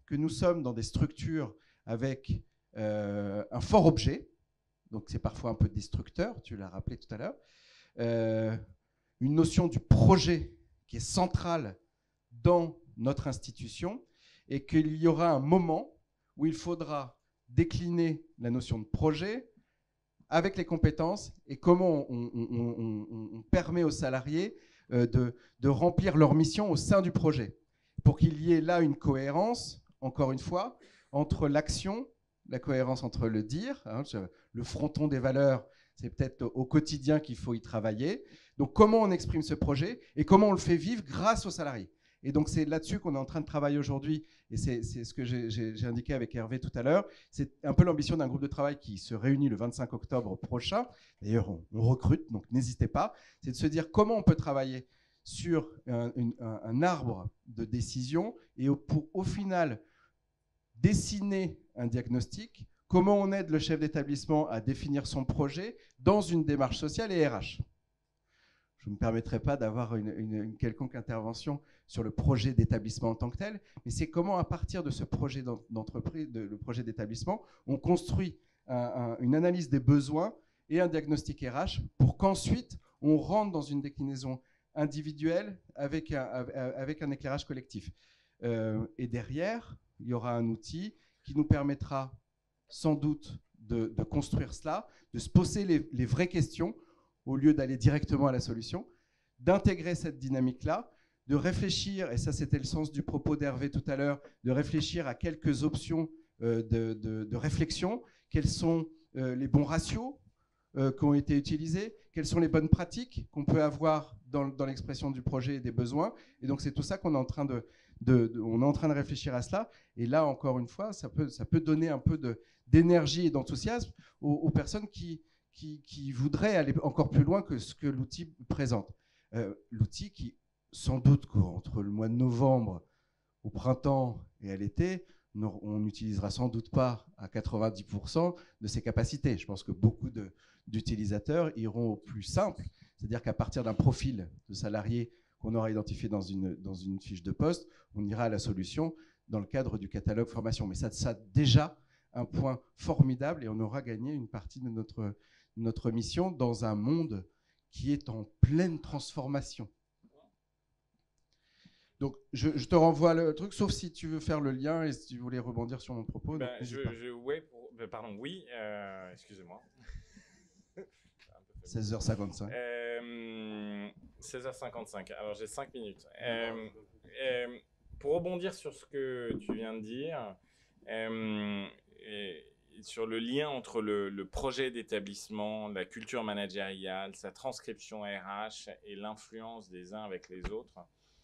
que nous sommes dans des structures avec euh, un fort objet, donc c'est parfois un peu destructeur, tu l'as rappelé tout à l'heure, euh, une notion du projet qui est centrale dans notre institution, et qu'il y aura un moment où il faudra décliner la notion de projet avec les compétences et comment on, on, on, on permet aux salariés euh, de, de remplir leur mission au sein du projet, pour qu'il y ait là une cohérence, encore une fois, entre l'action, la cohérence entre le dire, hein, le fronton des valeurs, c'est peut-être au quotidien qu'il faut y travailler. Donc comment on exprime ce projet et comment on le fait vivre grâce aux salariés. Et donc c'est là-dessus qu'on est en train de travailler aujourd'hui, et c'est ce que j'ai indiqué avec Hervé tout à l'heure. C'est un peu l'ambition d'un groupe de travail qui se réunit le vingt-cinq octobre prochain. D'ailleurs, on, on recrute, donc n'hésitez pas. C'est de se dire comment on peut travailler sur un, une, un, un arbre de décision et au, pour au final dessiner un diagnostic, comment on aide le chef d'établissement à définir son projet dans une démarche sociale et R H. Je ne me permettrai pas d'avoir une, une, une quelconque intervention sur le projet d'établissement en tant que tel, mais c'est comment, à partir de ce projet d'entreprise, de, le projet d'établissement, on construit un, un, une analyse des besoins et un diagnostic R H pour qu'ensuite on rentre dans une déclinaison individuelle avec un, avec un éclairage collectif. Euh, et derrière, il y aura un outil qui nous permettra sans doute de, de construire cela, de se poser les, les vraies questions au lieu d'aller directement à la solution, d'intégrer cette dynamique-là, de réfléchir, et ça c'était le sens du propos d'Hervé tout à l'heure, de réfléchir à quelques options euh, de, de, de réflexion, quels sont euh, les bons ratios euh, qui ont été utilisés, quelles sont les bonnes pratiques qu'on peut avoir dans, dans l'expression du projet et des besoins. Et donc c'est tout ça qu'on est en train de, de, de, on est en train de réfléchir à cela. Et là, encore une fois, ça peut, ça peut donner un peu d'énergie et d'enthousiasme aux, aux personnes qui Qui, qui voudraient aller encore plus loin que ce que l'outil présente. Euh, l'outil qui, sans doute, entre le mois de novembre, au printemps et à l'été, on n'utilisera sans doute pas à quatre-vingt-dix pour cent de ses capacités. Je pense que beaucoup d'utilisateurs iront au plus simple, c'est-à-dire qu'à partir d'un profil de salarié qu'on aura identifié dans une, dans une fiche de poste, on ira à la solution dans le cadre du catalogue formation. Mais ça, ça déjà un point formidable, et on aura gagné une partie de notre notre mission dans un monde qui est en pleine transformation. Donc, je, je te renvoie le truc, sauf si tu veux faire le lien et si tu voulais rebondir sur mon propos. Ben, je, je, ouais, pour, ben, pardon, oui, euh, excusez-moi. seize heures cinquante-cinq. Euh, seize heures cinquante-cinq, alors j'ai cinq minutes. Euh, euh, pour rebondir sur ce que tu viens de dire, euh, et, sur le lien entre le, le projet d'établissement, la culture managériale, sa transcription R H et l'influence des uns avec les autres.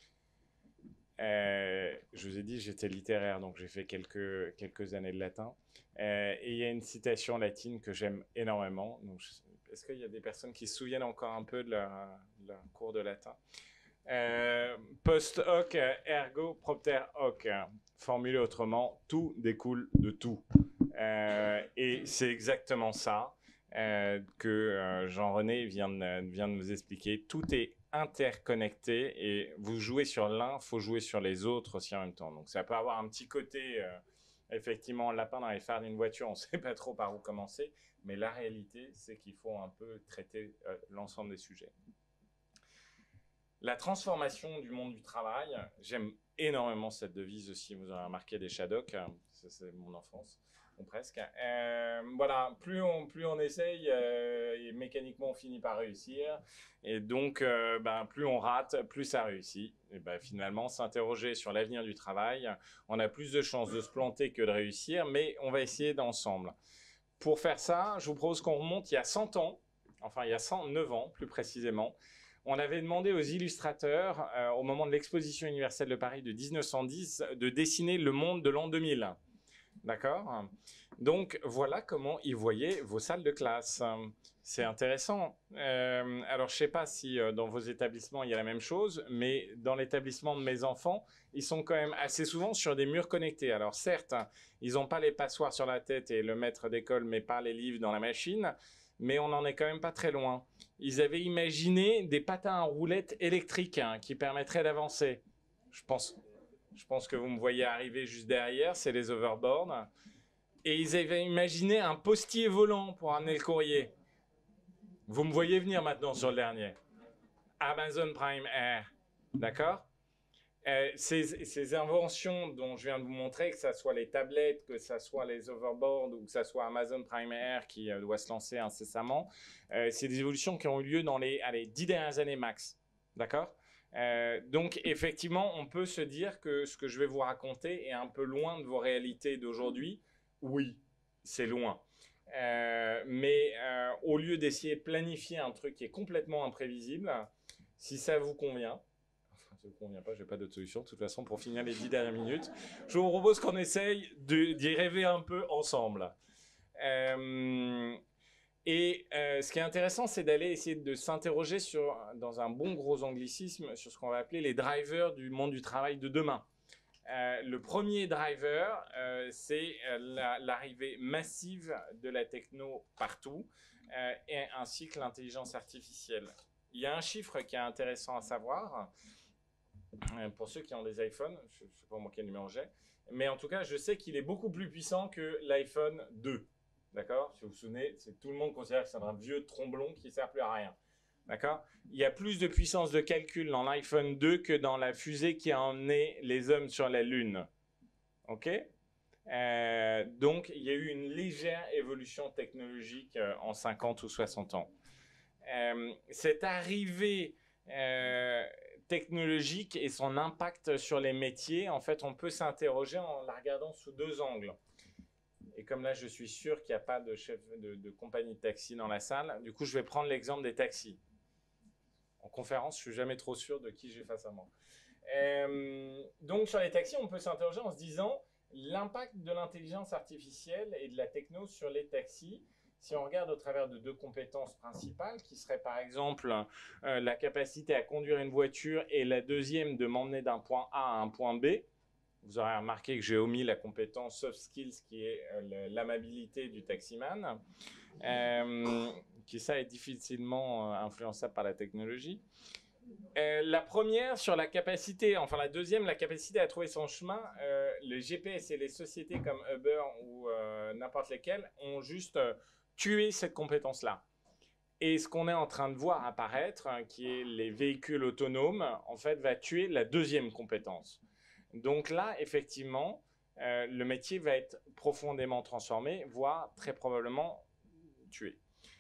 Euh, je vous ai dit, j'étais littéraire, donc j'ai fait quelques, quelques années de latin. Euh, et il y a une citation latine que j'aime énormément. Est-ce qu'il y a des personnes qui se souviennent encore un peu de leur, de leur cours de latin? Euh, post hoc ergo propter hoc. Formulé autrement, tout découle de tout. Euh, et c'est exactement ça euh, que euh, Jean-René vient de, vient de nous expliquer. Tout est interconnecté et vous jouez sur l'un, il faut jouer sur les autres aussi en même temps. Donc ça peut avoir un petit côté, euh, effectivement, lapin dans les phares d'une voiture, on ne sait pas trop par où commencer, mais la réalité, c'est qu'il faut un peu traiter euh, l'ensemble des sujets. La transformation du monde du travail, j'aime énormément cette devise aussi, vous aurez remarqué des Shadocks, c'est mon enfance. Bon, presque. Euh, voilà, plus on, plus on essaye, euh, et mécaniquement on finit par réussir. Et donc, euh, ben, plus on rate, plus ça réussit. Et ben, finalement, s'interroger sur l'avenir du travail, on a plus de chances de se planter que de réussir, mais on va essayer d'ensemble. Pour faire ça, je vous propose qu'on remonte il y a cent ans, enfin il y a cent neuf ans plus précisément. On avait demandé aux illustrateurs, euh, au moment de l'exposition universelle de Paris de mille neuf cent dix, de dessiner le monde de l'an deux mille. D'accord? Donc, voilà comment ils voyaient vos salles de classe. C'est intéressant. Euh, alors, je ne sais pas si euh, dans vos établissements, il y a la même chose, mais dans l'établissement de mes enfants, ils sont quand même assez souvent sur des murs connectés. Alors, certes, ils n'ont pas les passoires sur la tête et le maître d'école ne met pas les livres dans la machine, mais on n'en est quand même pas très loin. Ils avaient imaginé des patins à roulettes électriques hein, qui permettraient d'avancer. Je pense... Je pense que vous me voyez arriver juste derrière, c'est les hoverboards. Et ils avaient imaginé un postier volant pour amener le courrier. Vous me voyez venir maintenant sur le dernier. Amazon Prime Air, d'accord? euh, ces, ces inventions dont je viens de vous montrer, que ce soit les tablettes, que ce soit les overboards ou que ce soit Amazon Prime Air qui euh, doit se lancer incessamment, euh, c'est des évolutions qui ont eu lieu dans les allez, dix dernières années max, d'accord? Euh, donc, effectivement, on peut se dire que ce que je vais vous raconter est un peu loin de vos réalités d'aujourd'hui. Oui, c'est loin. Euh, mais euh, au lieu d'essayer de planifier un truc qui est complètement imprévisible, si ça vous convient, enfin, ça ne vous convient pas, je n'ai pas d'autre solution. De toute façon, pour finir les dix dernières minutes, je vous propose qu'on essaye d'y rêver un peu ensemble. Euh, Et euh, ce qui est intéressant, c'est d'aller essayer de s'interroger sur, dans un bon gros anglicisme, sur ce qu'on va appeler les drivers du monde du travail de demain. Euh, le premier driver, euh, c'est euh, l'arrivée la, massive de la techno partout, euh, et ainsi que l'intelligence artificielle. Il y a un chiffre qui est intéressant à savoir, euh, pour ceux qui ont des iPhones, je ne sais pas moi quel numéro j'ai, mais en tout cas, je sais qu'il est beaucoup plus puissant que l'iPhone deux. D'accord? Si vous vous souvenez, tout le monde considère que c'est un vieux tromblon qui ne sert plus à rien. D'accord? Il y a plus de puissance de calcul dans l'iPhone deux que dans la fusée qui a emmené les hommes sur la Lune. OK? Euh, donc, il y a eu une légère évolution technologique euh, en cinquante ou soixante ans. Euh, cette arrivée euh, technologique et son impact sur les métiers, en fait, on peut s'interroger en la regardant sous deux angles. Et comme là, je suis sûr qu'il n'y a pas de chef de, de compagnie de taxi dans la salle, du coup, je vais prendre l'exemple des taxis. En conférence, je ne suis jamais trop sûr de qui j'ai face à moi. Euh, donc, sur les taxis, on peut s'interroger en se disant l'impact de l'intelligence artificielle et de la techno sur les taxis. Si on regarde au travers de deux compétences principales, qui seraient par exemple euh, la capacité à conduire une voiture et la deuxième de m'emmener d'un point A à un point B. Vous aurez remarqué que j'ai omis la compétence soft skills qui est euh, l'amabilité du taximan, euh, qui ça est difficilement euh, influençable par la technologie. Euh, la première sur la capacité, enfin la deuxième, la capacité à trouver son chemin, euh, le G P S et les sociétés comme Uber ou euh, n'importe lesquelles ont juste euh, tué cette compétence-là. Et ce qu'on est en train de voir apparaître, hein, qui est les véhicules autonomes, en fait, va tuer la deuxième compétence. Donc là, effectivement, euh, le métier va être profondément transformé, voire très probablement tué.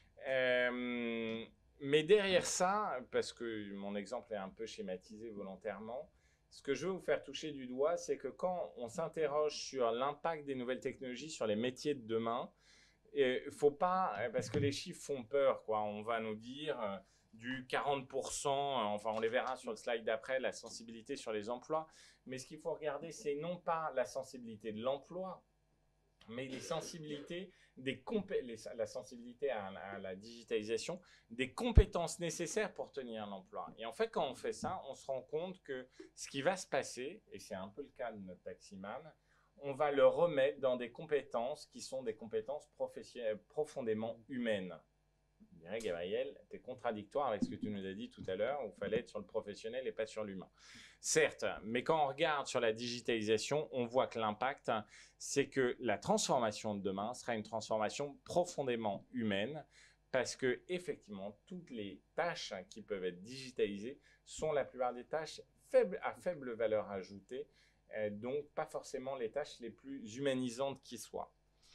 Euh, mais derrière ça, parce que mon exemple est un peu schématisé volontairement, ce que je veux vous faire toucher du doigt, c'est que quand on s'interroge sur l'impact des nouvelles technologies sur les métiers de demain, il ne faut pas, parce que les chiffres font peur, quoi. On va nous dire euh, du quarante pour cent, enfin on les verra sur le slide d'après, la sensibilité sur les emplois. Mais ce qu'il faut regarder, c'est non pas la sensibilité de l'emploi, mais les sensibilités des les, la sensibilité à, à la digitalisation, des compétences nécessaires pour tenir l'emploi. Et en fait, quand on fait ça, on se rend compte que ce qui va se passer, et c'est un peu le cas de notre taximan, on va le remettre dans des compétences qui sont des compétences profondément humaines. Je dirais, Gabriel, tu es contradictoire avec ce que tu nous as dit tout à l'heure, où il fallait être sur le professionnel et pas sur l'humain. Certes, mais quand on regarde sur la digitalisation, on voit que l'impact, c'est que la transformation de demain sera une transformation profondément humaine, parce que effectivement, toutes les tâches qui peuvent être digitalisées sont la plupart des tâches faibles, à faible valeur ajoutée, euh, donc pas forcément les tâches les plus humanisantes qui soient.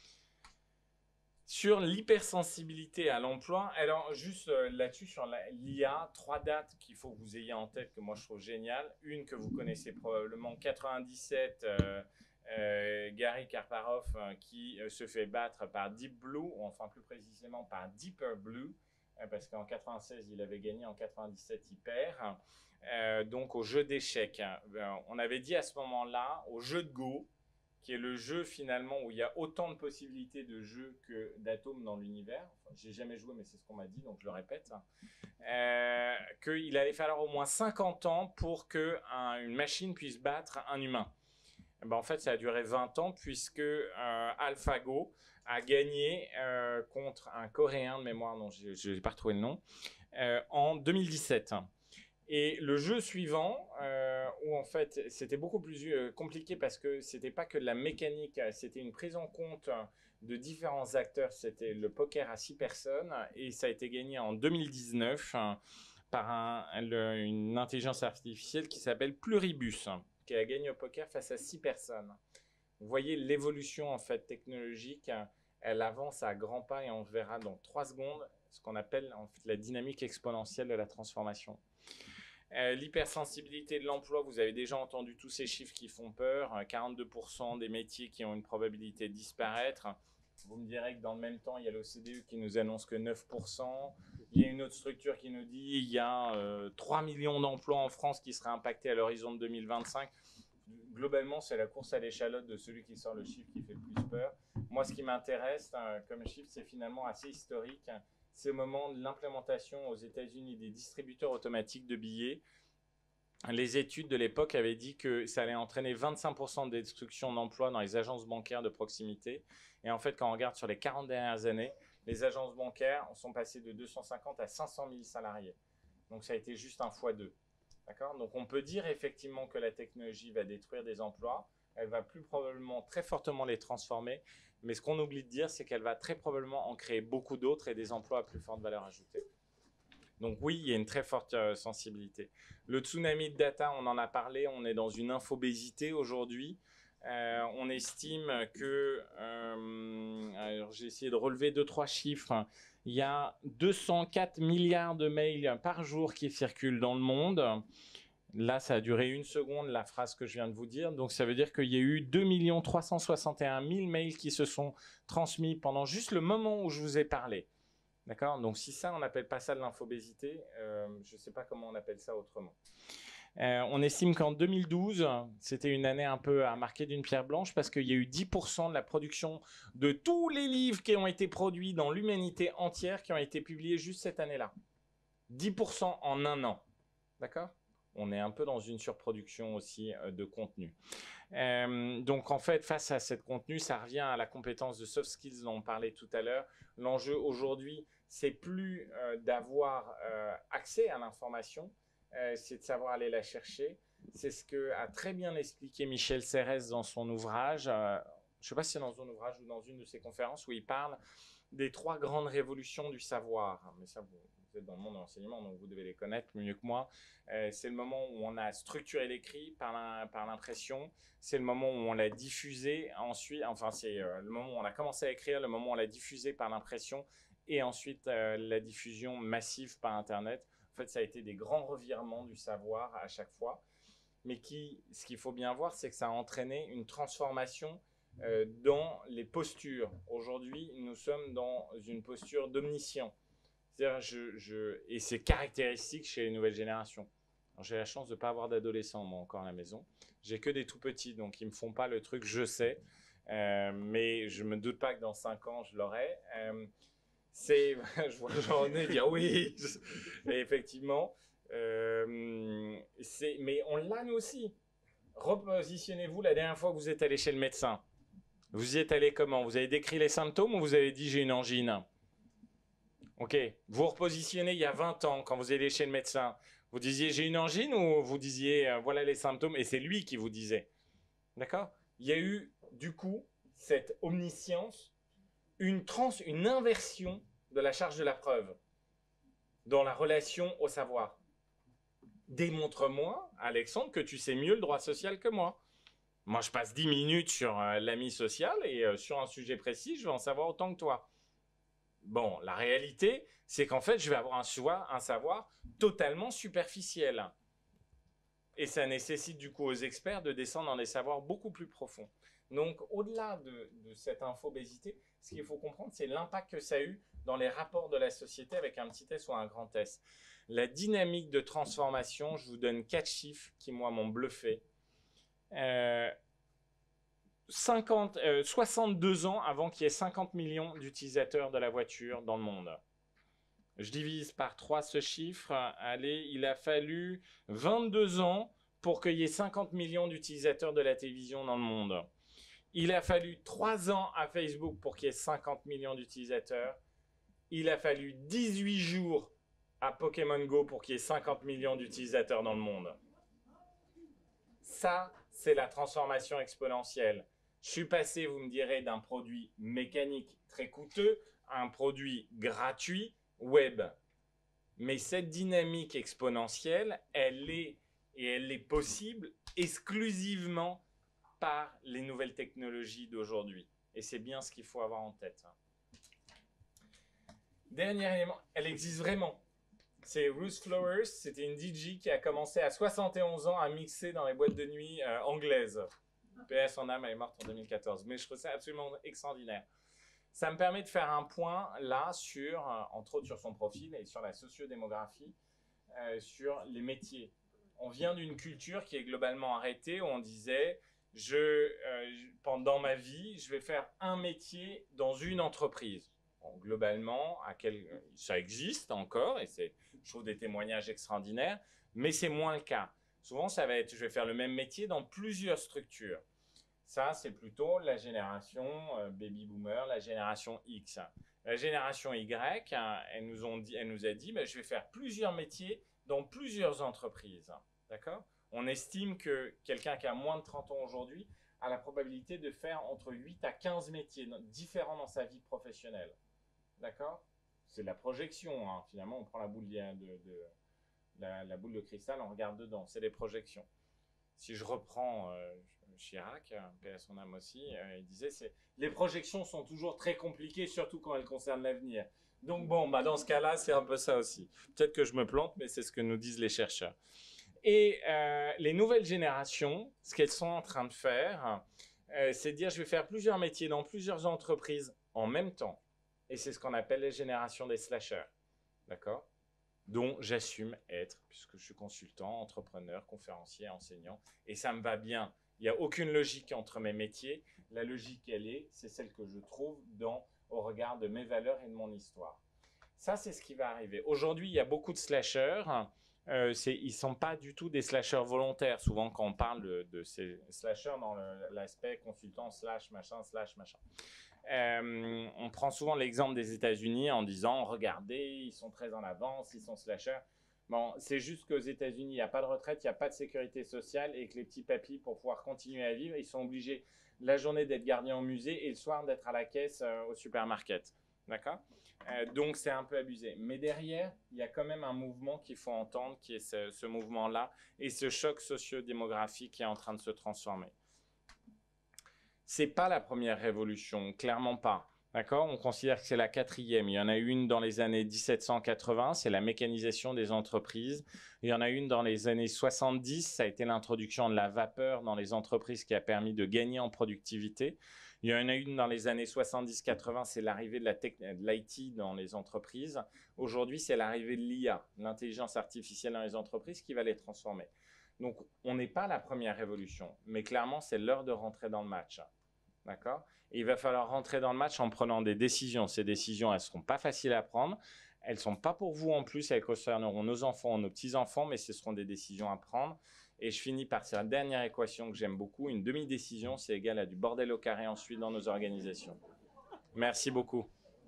Sur l'hypersensibilité à l'emploi, alors juste euh, là-dessus, sur l'I A, trois dates qu'il faut que vous ayez en tête que moi je trouve géniales. Une que vous connaissez probablement, quatre-vingt-dix-sept, euh, euh, Gary Kasparov euh, qui euh, se fait battre par Deep Blue, ou enfin plus précisément par Deeper Blue, euh, parce qu'en quatre-vingt-seize il avait gagné, en quatre-vingt-dix-sept il perd. Euh, donc au jeu d'échecs, hein. On avait dit à ce moment-là, au jeu de Go, qui est le jeu finalement où il y a autant de possibilités de jeux que d'atomes dans l'univers. Enfin, j'ai jamais joué, mais c'est ce qu'on m'a dit, donc je le répète. Euh, qu'il allait falloir au moins cinquante ans pour qu'une un, machine puisse battre un humain. Et ben, en fait, ça a duré vingt ans puisque euh, AlphaGo a gagné euh, contre un Coréen de mémoire, dont je n'ai pas retrouvé le nom, euh, en deux mille dix-sept. Et le jeu suivant, euh, où en fait c'était beaucoup plus euh, compliqué parce que c'était pas que de la mécanique, c'était une prise en compte de différents acteurs. C'était le poker à six personnes et ça a été gagné en deux mille dix-neuf hein, par un, le, une intelligence artificielle qui s'appelle Pluribus, qui a gagné au poker face à six personnes. Vous voyez l'évolution en fait technologique, elle avance à grands pas et on verra dans trois secondes ce qu'on appelle en fait la dynamique exponentielle de la transformation. Euh, L'hypersensibilité de l'emploi, vous avez déjà entendu tous ces chiffres qui font peur, quarante-deux pour cent des métiers qui ont une probabilité de disparaître. Vous me direz que dans le même temps, il y a l'O C D E qui nous annonce que neuf pour cent. Il y a une autre structure qui nous dit qu'il y a euh, trois millions d'emplois en France qui seraient impactés à l'horizon de deux mille vingt-cinq. Globalement, c'est la course à l'échalote de celui qui sort le chiffre qui fait le plus peur. Moi, ce qui m'intéresse hein, comme chiffre, c'est finalement assez historique. C'est au moment de l'implémentation aux États-Unis des distributeurs automatiques de billets. Les études de l'époque avaient dit que ça allait entraîner vingt-cinq pour cent de destruction d'emplois dans les agences bancaires de proximité. Et en fait, quand on regarde sur les quarante dernières années, les agences bancaires sont passées de deux cent cinquante à cinq cent mille salariés. Donc ça a été juste un fois deux. D'accord ? Donc on peut dire effectivement que la technologie va détruire des emplois. Elle va plus probablement très fortement les transformer. Mais ce qu'on oublie de dire, c'est qu'elle va très probablement en créer beaucoup d'autres et des emplois à plus forte valeur ajoutée. Donc oui, il y a une très forte euh, sensibilité. Le tsunami de data, on en a parlé, on est dans une infobésité aujourd'hui. Euh, on estime que, euh, alors j'ai essayé de relever deux, trois chiffres, il y a deux cent quatre milliards de mails par jour qui circulent dans le monde. Là, ça a duré une seconde, la phrase que je viens de vous dire. Donc, ça veut dire qu'il y a eu deux millions trois cent soixante et un mille mails qui se sont transmis pendant juste le moment où je vous ai parlé. D'accord ? Donc, si ça, on n'appelle pas ça de l'infobésité, euh, je ne sais pas comment on appelle ça autrement. Euh, on estime qu'en deux mille douze, c'était une année un peu à marquer d'une pierre blanche parce qu'il y a eu dix pour cent de la production de tous les livres qui ont été produits dans l'humanité entière qui ont été publiés juste cette année-là. dix pour cent en un an. D'accord ? On est un peu dans une surproduction aussi euh, de contenu. Euh, donc en fait, face à cette contenu, ça revient à la compétence de soft skills dont on parlait tout à l'heure. L'enjeu aujourd'hui, c'est plus euh, d'avoir euh, accès à l'information, euh, c'est de savoir aller la chercher. C'est ce que a très bien expliqué Michel Serres dans son ouvrage. Euh, je ne sais pas si c'est dans son ouvrage ou dans une de ses conférences où il parle des trois grandes révolutions du savoir. Mais ça, vous, vous êtes dans le monde de l'enseignement, donc vous devez les connaître mieux que moi. Euh, c'est le moment où on a structuré l'écrit par l'impression. C'est le moment où on l'a diffusé. Ensuite, enfin, c'est euh, le moment où on a commencé à écrire, le moment où on l'a diffusé par l'impression, et ensuite euh, la diffusion massive par Internet. En fait, ça a été des grands revirements du savoir à chaque fois. Mais qui, ce qu'il faut bien voir, c'est que ça a entraîné une transformation euh, dans les postures. Aujourd'hui, nous sommes dans une posture d'omniscient. C'est-à-dire, je, je, et c'est caractéristique chez les nouvelles générations. J'ai la chance de ne pas avoir d'adolescents, moi, encore à la maison. J'ai que des tout petits, donc ils ne me font pas le truc je sais. Euh, mais je ne me doute pas que dans cinq ans, je l'aurai. Euh, c'est, je vois Jean-René dire oui. Et effectivement, euh, c'est, mais on l'a nous aussi. Repositionnez-vous la dernière fois que vous êtes allé chez le médecin. Vous y êtes allé comment? Vous avez décrit les symptômes ou vous avez dit j'ai une angine? Ok, vous repositionnez il y a vingt ans quand vous allez chez le médecin. Vous disiez j'ai une angine ou vous disiez euh, voilà les symptômes et c'est lui qui vous disait. D'accord? Il y a eu du coup cette omniscience, une, trans, une inversion de la charge de la preuve dans la relation au savoir. Démontre-moi, Alexandre, que tu sais mieux le droit social que moi. Moi, je passe dix minutes sur euh, l'ami social et euh, sur un sujet précis, je vais en savoir autant que toi. Bon, la réalité, c'est qu'en fait, je vais avoir un, choix, un savoir totalement superficiel. Et ça nécessite du coup aux experts de descendre dans des savoirs beaucoup plus profonds. Donc, au-delà de, de cette infobésité, ce qu'il faut comprendre, c'est l'impact que ça a eu dans les rapports de la société avec un petit S ou un grand S. La dynamique de transformation, je vous donne quatre chiffres qui, moi, m'ont bluffé. Euh, cinquante, euh, soixante-deux ans avant qu'il y ait cinquante millions d'utilisateurs de la voiture dans le monde. Je divise par trois ce chiffre. Allez, il a fallu vingt-deux ans pour qu'il y ait cinquante millions d'utilisateurs de la télévision dans le monde. Il a fallu trois ans à Facebook pour qu'il y ait cinquante millions d'utilisateurs. Il a fallu dix-huit jours à Pokémon Go pour qu'il y ait cinquante millions d'utilisateurs dans le monde. Ça, c'est la transformation exponentielle. Je suis passé, vous me direz, d'un produit mécanique très coûteux à un produit gratuit web. Mais cette dynamique exponentielle, elle est, et elle est possible exclusivement par les nouvelles technologies d'aujourd'hui. Et c'est bien ce qu'il faut avoir en tête. Dernier élément, elle existe vraiment. C'est Ruth Flowers, c'était une D J qui a commencé à soixante et onze ans à mixer dans les boîtes de nuit euh, anglaises. P S son âme, elle est morte en deux mille quatorze. Mais je trouve ça absolument extraordinaire. Ça me permet de faire un point là sur, euh, entre autres sur son profil et sur la sociodémographie, euh, sur les métiers. On vient d'une culture qui est globalement arrêtée où on disait je, euh, pendant ma vie, je vais faire un métier dans une entreprise. Bon, globalement, à quel, ça existe encore et c'est, je trouve des témoignages extraordinaires, mais c'est moins le cas. Souvent, ça va être je vais faire le même métier dans plusieurs structures. Ça, c'est plutôt la génération euh, baby boomer, la génération X. La génération Y, hein, elle, nous ont dit, elle nous a dit bah, je vais faire plusieurs métiers dans plusieurs entreprises. D'accord ? On estime que quelqu'un qui a moins de trente ans aujourd'hui a la probabilité de faire entre huit à quinze métiers différents dans sa vie professionnelle. D'accord ? C'est de la projection. Hein. Finalement, on prend la boule de, de, de, la, la boule de cristal, on regarde dedans. C'est des projections. Si je reprends euh, Chirac, paix à son âme aussi, euh, il disait c'est les projections sont toujours très compliquées, surtout quand elles concernent l'avenir. Donc bon, bah dans ce cas-là, c'est un peu ça aussi. Peut-être que je me plante, mais c'est ce que nous disent les chercheurs. Et euh, les nouvelles générations, ce qu'elles sont en train de faire, euh, c'est de dire je vais faire plusieurs métiers dans plusieurs entreprises en même temps. Et c'est ce qu'on appelle les générations des slashers. D'accord ? Dont j'assume être, puisque je suis consultant, entrepreneur, conférencier, enseignant. Et ça me va bien. Il n'y a aucune logique entre mes métiers. La logique, elle est, c'est celle que je trouve dans, au regard de mes valeurs et de mon histoire. Ça, c'est ce qui va arriver. Aujourd'hui, il y a beaucoup de slashers. Euh, ils ne sont pas du tout des slashers volontaires. Souvent, quand on parle de, de ces slashers dans l'aspect consultant slash machin slash machin. Euh, on prend souvent l'exemple des États-Unis en disant « Regardez, ils sont très en avance, ils sont slashers ». Bon, c'est juste qu'aux États-Unis, il n'y a pas de retraite, il n'y a pas de sécurité sociale et que les petits papis, pour pouvoir continuer à vivre, ils sont obligés la journée d'être gardiens au musée et le soir d'être à la caisse euh, au supermarket. D'accord ? Euh, donc, c'est un peu abusé. Mais derrière, il y a quand même un mouvement qu'il faut entendre, qui est ce, ce mouvement-là et ce choc socio-démographique qui est en train de se transformer. Ce n'est pas la première révolution, clairement pas. D'accord ? On considère que c'est la quatrième. Il y en a une dans les années mille sept cent quatre-vingts, c'est la mécanisation des entreprises. Il y en a une dans les années soixante-dix, ça a été l'introduction de la vapeur dans les entreprises qui a permis de gagner en productivité. Il y en a une dans les années soixante-dix quatre-vingts, c'est l'arrivée de l'I T dans les entreprises. Aujourd'hui, c'est l'arrivée de l'I A, l'intelligence artificielle dans les entreprises, qui va les transformer. Donc, on n'est pas la première révolution, mais clairement, c'est l'heure de rentrer dans le match. D'accord ? Et il va falloir rentrer dans le match en prenant des décisions. Ces décisions, elles ne seront pas faciles à prendre. Elles ne sont pas pour vous en plus, elles concerneront nos enfants, nos petits-enfants, mais ce seront des décisions à prendre. Et je finis par cette dernière équation que j'aime beaucoup. Une demi-décision, c'est égal à du bordel au carré ensuite dans nos organisations. Merci beaucoup.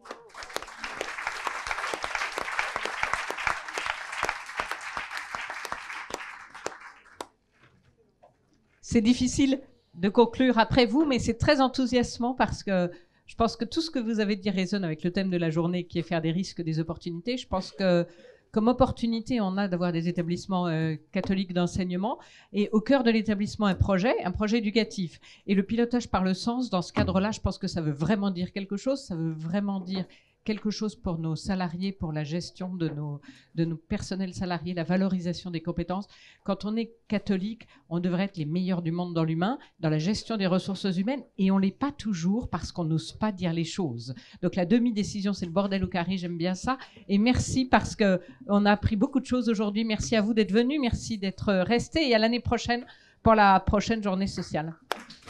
C'est difficile de conclure après vous, mais c'est très enthousiasmant parce que je pense que tout ce que vous avez dit résonne avec le thème de la journée qui est faire des risques, des opportunités. Je pense que comme opportunité, on a d'avoir des établissements euh, catholiques d'enseignement et au cœur de l'établissement, un projet, un projet éducatif. Et le pilotage par le sens, dans ce cadre-là, je pense que ça veut vraiment dire quelque chose. Ça veut vraiment dire quelque chose pour nos salariés, pour la gestion de nos, de nos personnels salariés, la valorisation des compétences. Quand on est catholique, on devrait être les meilleurs du monde dans l'humain, dans la gestion des ressources humaines, et on ne l'est pas toujours parce qu'on n'ose pas dire les choses. Donc la demi-décision, c'est le bordel au carré, j'aime bien ça. Et merci parce qu'on a appris beaucoup de choses aujourd'hui. Merci à vous d'être venus, merci d'être restés, et à l'année prochaine pour la prochaine journée sociale.